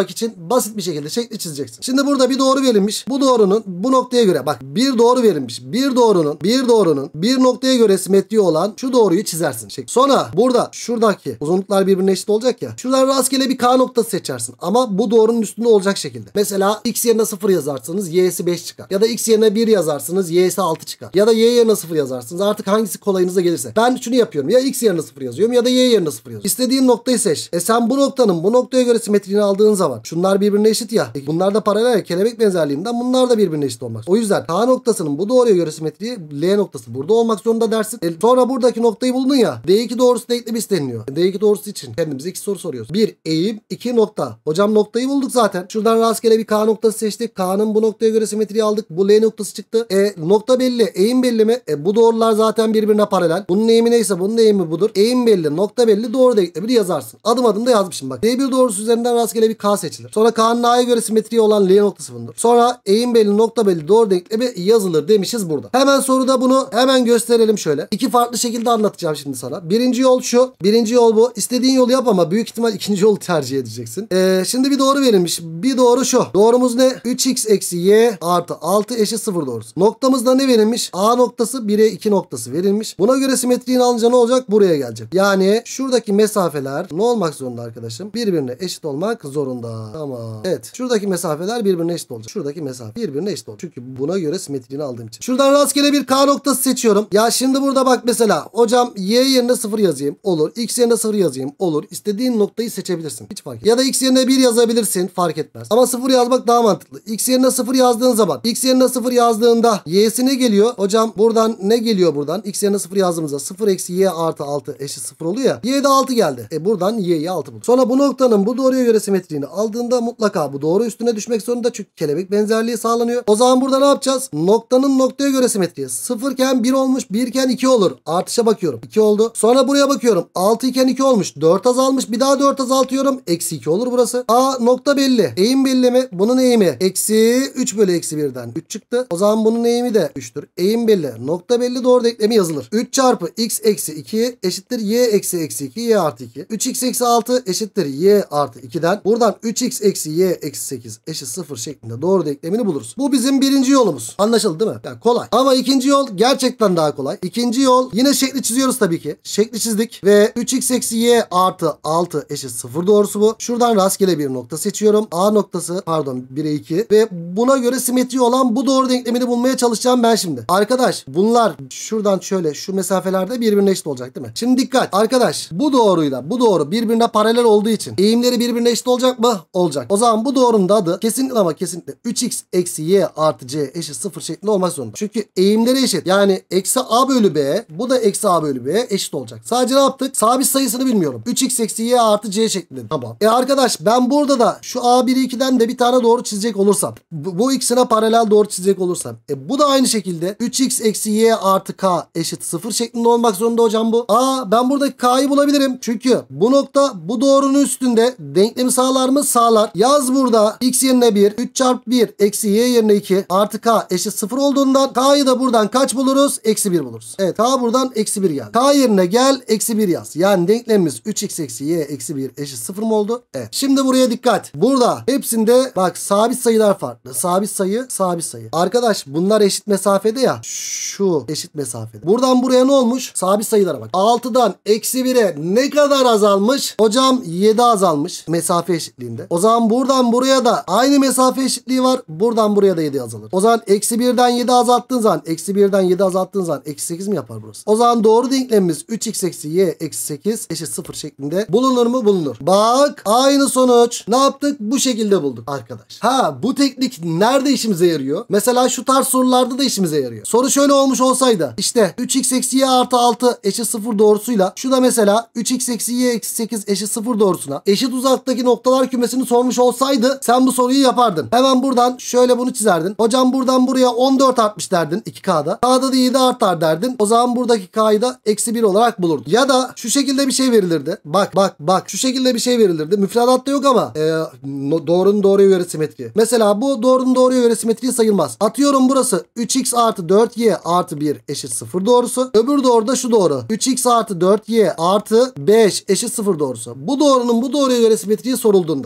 anlamak için basit bir şekilde şekli çizeceksin. Şimdi burada bir doğru verilmiş. Bu doğrunun bu noktaya göre bak bir doğru verilmiş. Bir doğrunun bir noktaya göre simetri olan şu doğruyu çizersin. Sonra burada şuradaki uzunluklar birbirine eşit olacak ya. Şuradan rastgele bir K noktası seçersin. Ama bu doğrunun üstünde olacak şekilde. Mesela x yerine 0 yazarsınız y'si 5 çıkar. Ya da x yerine 1 yazarsınız y'si 6 çıkar. Ya da y yerine 0 yazarsınız. Artık hangisi kolayınıza gelirse. Ben şunu yapıyorum. Ya x yerine 0 yazıyorum ya da y yerine 0 yazıyorum. İstediğin noktayı seç. Sen bu noktanın bu noktaya göre simetrini aldığın zaman şunlar birbirine eşit ya. Bunlar da paralel ya. Kelebek benzerliğinden bunlar da birbirine eşit olmaz. O yüzden K noktasının bu doğruya göre simetriği L noktası burada olmak zorunda dersin. Sonra buradaki noktayı buldun ya. D2 doğrusu denklemi isteniliyor. D2 doğrusu için kendimize 2 soru soruyoruz. 1 eğim 2 nokta. Hocam noktayı bulduk zaten. Şuradan rastgele bir K noktası seçtik. K'nın bu noktaya göre simetriği aldık. Bu L noktası çıktı. Nokta belli. Eğim belli mi? Bu doğrular zaten birbirine paralel. Bunun eğimi neyse bunun eğimi budur. Eğim belli. Nokta belli. Doğru denklemi yazarsın. Adım adım da yazmışım bak. D1 doğrusu üzerinden rastgele bir K seçilir. Sonra K'nın A'ya göre simetriği olan L noktası bulunur. Sonra eğim belli, nokta belli, doğru denklemi yazılır demişiz burada. Hemen soruda bunu hemen gösterelim şöyle. İki farklı şekilde anlatacağım şimdi sana. Birinci yol şu. Birinci yol bu. İstediğin yolu yap ama büyük ihtimal ikinci yolu tercih edeceksin. Şimdi bir doğru verilmiş. Bir doğru şu. Doğrumuz ne? 3x eksi y artı 6 eşit 0 doğrusu. Noktamızda ne verilmiş? A noktası 1'e 2 noktası verilmiş. Buna göre simetriğini alınca ne olacak? Buraya gelecek. Yani şuradaki mesafeler ne olmak zorunda arkadaşım? Birbirine eşit olmak zorunda. Tamam. Evet. Şuradaki mesafeler birbirine eşit olacak. Şuradaki mesafe birbirine eşit olacak. Çünkü buna göre simetriğini aldığım için. Şuradan rastgele bir K noktası seçiyorum. Ya şimdi burada bak mesela hocam y yerine 0 yazayım. Olur. X yerine 0 yazayım. Olur. İstediğin noktayı seçebilirsin. Hiç fark etmez. Ya da x yerine 1 yazabilirsin. Fark etmez. Ama 0 yazmak daha mantıklı. X yerine 0 yazdığın zaman x yerine 0 yazdığında y'si ne geliyor? Hocam buradan ne geliyor buradan? X yerine 0 yazdığımızda 0 eksi y artı 6 eşit 0 oluyor ya. Y'de 6 geldi. Buradan y'yi 6 bulduk. Sonra bu noktanın bu doğruya göre simetriğini aldığında mutlaka bu doğru üstüne düşmek zorunda. Çünkü kelebek benzerliği sağlanıyor. O zaman burada ne yapacağız? Noktanın noktaya göre simetriği. 0 iken 1 olmuş. 1 iken 2 olur. Artışa bakıyorum. 2 oldu. Sonra buraya bakıyorum. 6 iken 2 olmuş. 4 azalmış. Bir daha 4 azaltıyorum. Eksi 2 olur burası. A nokta belli. Eğim belli mi? Bunun eğimi. Eksi 3 bölü eksi 1'den 3 çıktı. O zaman bunun eğimi de 3'tür. Eğim belli. Nokta belli. Doğru denklemi yazılır. 3 çarpı x eksi 2 eşittir y eksi 2 y artı 2. 3x eksi 6 eşittir y artı 2'den. Buradan 3x eksi y eksi 8 eşit 0 şeklinde doğru denklemini buluruz. Bu bizim birinci yolumuz. Anlaşıldı değil mi? Yani kolay. Ama ikinci yol gerçekten daha kolay. İkinci yol yine şekli çiziyoruz tabii ki. Şekli çizdik ve 3x eksi y artı 6 eşit 0 doğrusu bu. Şuradan rastgele bir nokta seçiyorum. A noktası pardon 1'e 2 ve buna göre simetri olan bu doğru denklemini bulmaya çalışacağım ben şimdi. Arkadaş bunlar şuradan şöyle şu mesafelerde birbirine eşit olacak değil mi? Şimdi dikkat. Arkadaş bu doğruyla bu doğru birbirine paralel olduğu için eğimleri birbirine eşit olacak mı? Olacak. O zaman bu doğrunun da adı kesinlikle ama kesinlikle 3x eksi y artı c eşit 0 şeklinde olmak zorunda. Çünkü eğimleri eşit. Yani eksi a bölü b bu da eksi a bölü b eşit olacak. Sadece ne yaptık? Sabit sayısını bilmiyorum. 3x eksi y artı c şeklinde. Tamam. Arkadaş ben burada da şu a1'i 2'den de bir tane doğru çizecek olursam bu ikisine paralel doğru çizecek olursam bu da aynı şekilde 3x eksi y artı k eşit 0 şeklinde olmak zorunda hocam bu. Ben buradaki k'yı bulabilirim. Çünkü bu nokta bu doğrunun üstünde denklemi sağlar mı? Sağlar. Yaz burada x yerine 1 3 çarpı 1 eksi y yerine 2 artı k eşit 0 olduğundan k'yı da buradan kaç buluruz? Eksi 1 buluruz. Evet k buradan eksi 1 geldi. K yerine gel eksi 1 yaz. Yani denklemimiz 3x eksi y eksi 1 eşit 0 mı oldu? Evet. Şimdi buraya dikkat. Burada hepsinde bak sabit sayılar farklı. Sabit sayı sabit sayı. Arkadaş bunlar eşit mesafede ya. Şu eşit mesafede. Buradan buraya ne olmuş? Sabit sayılara bak. 6'dan eksi 1'e ne kadar azalmış? Hocam 7 azalmış. Mesafe eşitliğinde. O zaman buradan buraya da aynı mesafe eşitliği var. Buradan buraya da 7 azalır. O zaman eksi 1'den 7 azalttığın zaman eksi 1'den 7 azalttığın zaman eksi 8 mi yapar burası? O zaman doğru denklemimiz 3x eksi y eksi 8 eşit 0 şeklinde bulunur mu? Bulunur. Bak aynı sonuç. Ne yaptık? Bu şekilde bulduk arkadaş. Bu teknik nerede işimize yarıyor? Mesela şu tarz sorularda da işimize yarıyor. Soru şöyle olmuş olsaydı işte 3x eksi y artı 6 eşit 0 doğrusuyla şu da mesela 3x eksi y eksi 8 eşit 0 doğrusuna eşit uzaktaki noktalar kümesini sormuş olsaydı sen bu soruyu yapardın. Hemen buradan şöyle bunu çizerdin. Hocam buradan buraya 14 artmış derdin 2K'da. K'da da 7 artar derdin. O zaman buradaki K'yı da eksi 1 olarak bulurdun. Ya da şu şekilde bir şey verilirdi. Bak şu şekilde bir şey verilirdi. Müfredatta yok ama doğrunun doğruya göre simetri. Mesela bu doğrunun doğruya göre simetri sayılmaz. Atıyorum burası 3x artı 4y artı 1 eşit 0 doğrusu. Öbür doğru da şu doğru. 3x artı 4y artı 5 eşit 0 doğrusu. Bu doğrunun bu doğruya göre simetriği sorulduğunda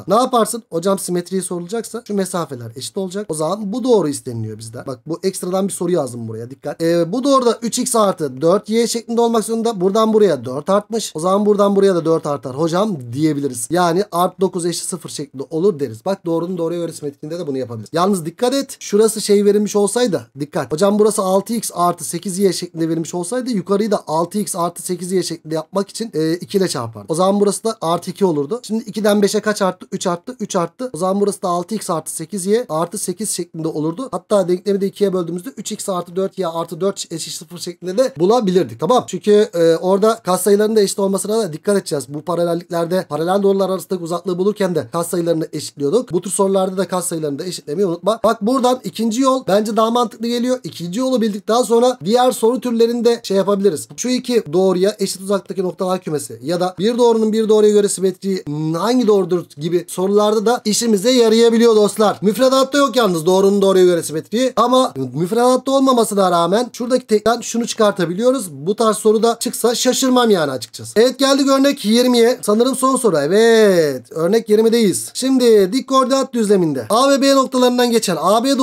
Ne yaparsın? Hocam simetriyi sorulacaksa şu mesafeler eşit olacak. O zaman bu doğru isteniliyor bizden. Bak bu ekstradan bir soru yazdım buraya. Dikkat. Bu doğruda 3x artı 4y şeklinde olmak zorunda. Buradan buraya 4 artmış. O zaman buradan buraya da 4 artar. Hocam diyebiliriz. Yani artı 9 eşit 0 şeklinde olur deriz. Bak doğrunun doğruya göre simetriğinde de bunu yapabiliriz. Yalnız dikkat et. Şurası şey verilmiş olsaydı. Dikkat. Hocam burası 6x artı 8y şeklinde verilmiş olsaydı yukarıyı da 6x artı 8y şeklinde yapmak için 2 ile çarpardı. O zaman burası da artı 2 olurdu. Şimdi 2'den 5'e kaç arttı? 3 arttı. 3 arttı. O zaman burası da 6x artı 8y artı 8 şeklinde olurdu. Hatta denklemi de 2'ye böldüğümüzde 3x artı 4y artı 4 eşit 0 şeklinde de bulabilirdik. Tamam. Çünkü orada katsayılarının da eşit olmasına da dikkat edeceğiz. Bu paralelliklerde paralel doğrular arasındaki uzaklığı bulurken de katsayılarını eşitliyorduk. Bu tür sorularda da katsayılarını da eşitlemeyi unutma. Bak buradan ikinci yol bence daha mantıklı geliyor. İkinci yolu bildikten sonra diğer soru türlerinde şey yapabiliriz. Şu iki doğruya eşit uzaklıktaki noktalar kümesi ya da bir doğrunun bir doğruya göre simetriği hangi doğrudur gibi sorularda da işimize yarayabiliyor dostlar. Müfredatta yok yalnız doğrunun doğruya göre simetriği ama müfredatta olmamasına rağmen şuradaki tekten şunu çıkartabiliyoruz. Bu tarz soruda çıksa şaşırmam yani açıkçası. Evet geldik örnek 20'ye. Sanırım son soru. Evet. Örnek 20'deyiz. Şimdi dik koordinat düzleminde A ve B noktalarından geçen AB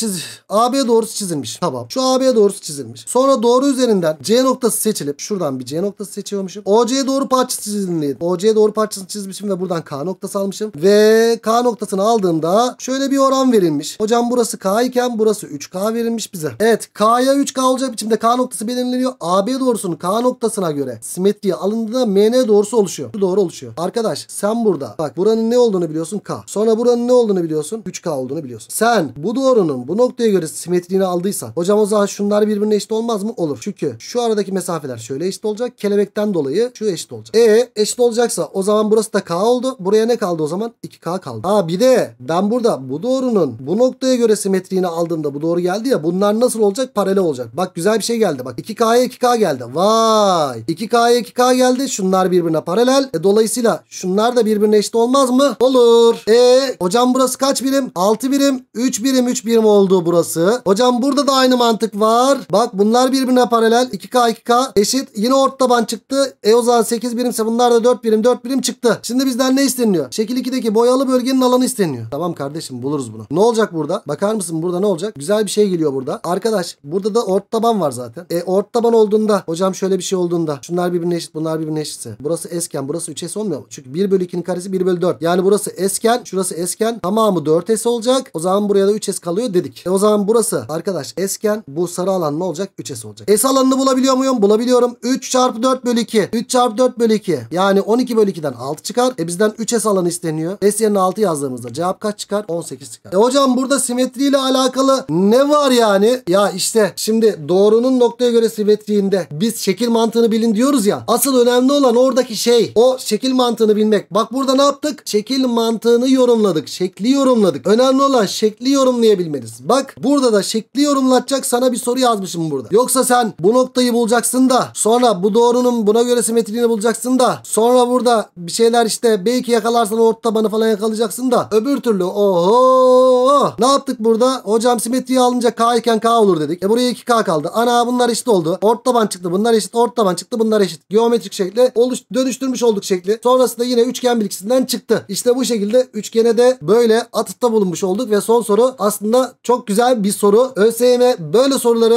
doğrusu çizilmiş. Tamam. Şu AB doğrusu çizilmiş. Sonra doğru üzerinden C noktası seçilip şuradan bir C noktası seçiyormuşum. OC doğru parçası çizildi. OC doğru parçasını çizmişim ve buradan K noktası almışım. Ve K noktasını aldığımda şöyle bir oran verilmiş. Hocam burası K iken burası 3K verilmiş bize. Evet. K'ya 3K olacak biçimde K noktası belirleniyor. AB doğrusunun K noktasına göre simetriye alındığında MN doğrusu oluşuyor. Bu doğru oluşuyor. Arkadaş sen burada bak buranın ne olduğunu biliyorsun K. Sonra buranın ne olduğunu biliyorsun 3K olduğunu biliyorsun. Sen bu doğrunun bu noktaya göre simetriğini aldıysan hocam o zaman şunlar birbirine eşit olmaz mı? Olur. Çünkü şu aradaki mesafeler şöyle eşit olacak. Kelebekten dolayı şu eşit olacak. Eşit olacaksa o zaman burası da K oldu. Buraya ne kaldı o zaman? 2K kaldı. Bir de ben burada bu doğrunun bu noktaya göre simetriğini aldığımda bu doğru geldi ya bunlar nasıl olacak? Paralel olacak. Bak güzel bir şey geldi. Bak 2K'ya 2K geldi. Vay. 2K'ya 2K geldi. Şunlar birbirine paralel. Dolayısıyla şunlar da birbirine eşit olmaz mı? Olur. Hocam burası kaç birim? 6 birim. 3 birim 3 birim oldu burası. Hocam burada da aynı mantık var. Bak bunlar birbirine paralel. 2K 2K eşit. Yine ortaban çıktı. O zaman 8 birimse bunlar da 4 birim 4 birim çıktı. Şimdi bizden ne isteniyor? Şekil 2'deki boyalı bölgenin alanı isteniyor. Tamam kardeşim buluruz bunu. Ne olacak burada? Bakar mısın burada ne olacak? Güzel bir şey geliyor burada. Arkadaş burada da ortaban var zaten. Ortaban olduğunda hocam şöyle bir şey olduğunda şunlar birbirine eşit bunlar birbirine eşitse. Burası s'ken burası 3s olmuyor mu? Çünkü 1 bölü 2'nin karesi 1 bölü 4. Yani burası s'ken şurası s'ken tamamı 4s olacak. O zaman buraya da 3s kalıyor dedik. O zaman burası arkadaş s'ken bu sarı alan ne olacak? 3s olacak. S alanını bulabiliyor muyum? Bulabiliyorum. 3 çarpı 4 bölü 2. 3 çarpı 4 bölü 2. Yani 12 bölü 2'den 6 çıkar. Bizden 3s alanı isteniyor. S yerine 6 yazdığımızda cevap kaç çıkar? 18 çıkar. Hocam burada simetriyle alakalı ne var yani? Ya işte şimdi doğrunun noktaya göre simetriğinde biz şekil mantığını bilin diyoruz ya. Asıl önemli olan oradaki şey. O şekil mantığını bilmek. Bak burada ne yaptık? Şekil mantığını yorumladık. Şekli yorumladık. Önemli olan şekli yorumlayabilmeniz. Bak burada da şekli yorumlatacak sana bir soru yazmışım burada. Yoksa sen bu noktayı bulacaksın da sonra bu doğrunun buna göre simetriğini bulacaksın da sonra burada bir şeyler işte belki yakalarsan orta tabanı falan yakalayacaksın da öbür türlü oho ne yaptık burada? Hocam simetriyi alınca K iken K olur dedik. Buraya 2K kaldı. Ana bunlar eşit oldu. Orta taban çıktı. Bunlar eşit. Orta taban çıktı. Bunlar eşit. Geometrik şekli dönüştürmüş olduk şekli. Sonrasında yine üçgen bilgisinden çıktı. İşte bu şekilde üçgene de böyle atıfta bulunmuş olduk ve son soru aslında çok güzel bir soru. ÖSYM böyle soruları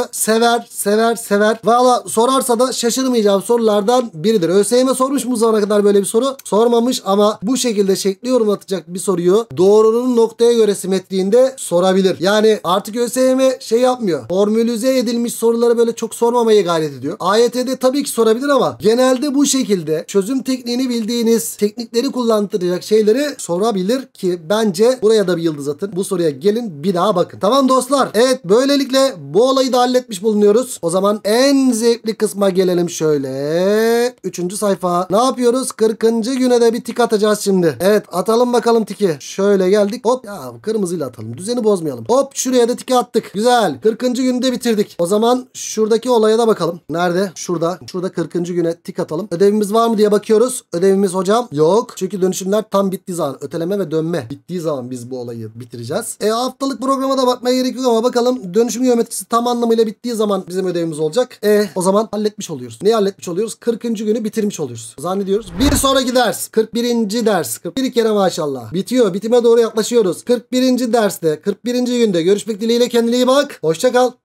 sever. Valla sorarsa da şaşırmayacağım sorulardan biridir. ÖSYM sormuş mu bu zamana kadar böyle bir soru? Sormamış ama bu şekilde şekli yorumlatacak bir soruyu doğrunun noktaya göre simetriğinde sorabilir. Yani artık ÖSYM şey yapmıyor. Formülize edilmiş soruları böyle çok sormamaya gayret ediyor. AYT'de tabii ki sorabilir ama genelde bu şekilde çözüm tekniğini bildiğiniz teknikleri kullandıracak şeyleri sorabilir ki bence buraya da bir yıldız atın. Bu soruya gelin bir daha bakın. Tamam dostlar. Evet böylelikle bu olayı da halletmiş bulunuyoruz. O zaman en zevkli kısma gelelim şöyle. 3. sayfa. Ne yapıyoruz? 40. güne de bir tik atacağız şimdi. Evet atalım bakalım tiki. Şöyle geldik. Hop ya kırmızıyla atalım. Düzeni bozmayalım. Hop şuraya da tiki attık. Güzel. 40. günde bitirdik. O zaman şuradaki olaya da bakalım. Nerede? Şurada. Şurada 40. güne tik atalım. Ödevimiz var mı diye bakıyoruz. Ödevimiz hocam yok. Çünkü dönüşümler tam bittiği zaman öteleme ve dönme bittiği zaman biz bu olayı bitireceğiz. Haftalık programa da bakmaya gerek yok ama bakalım dönüşüm geometrisi tam anlamıyla bittiği zaman bizim ödevimiz olacak. O zaman halletmiş oluyoruz. Neyi halletmiş oluyoruz? 40. günü bitirmiş oluyoruz. Zannediyoruz. Bir sonraki ders 41. ders. 41 bir kere maşallah. Bitiyor. Bitime doğru yaklaşıyoruz. 41. derste 41. günde görüşmek dileğiyle, kendine iyi bak. Hoşça kal.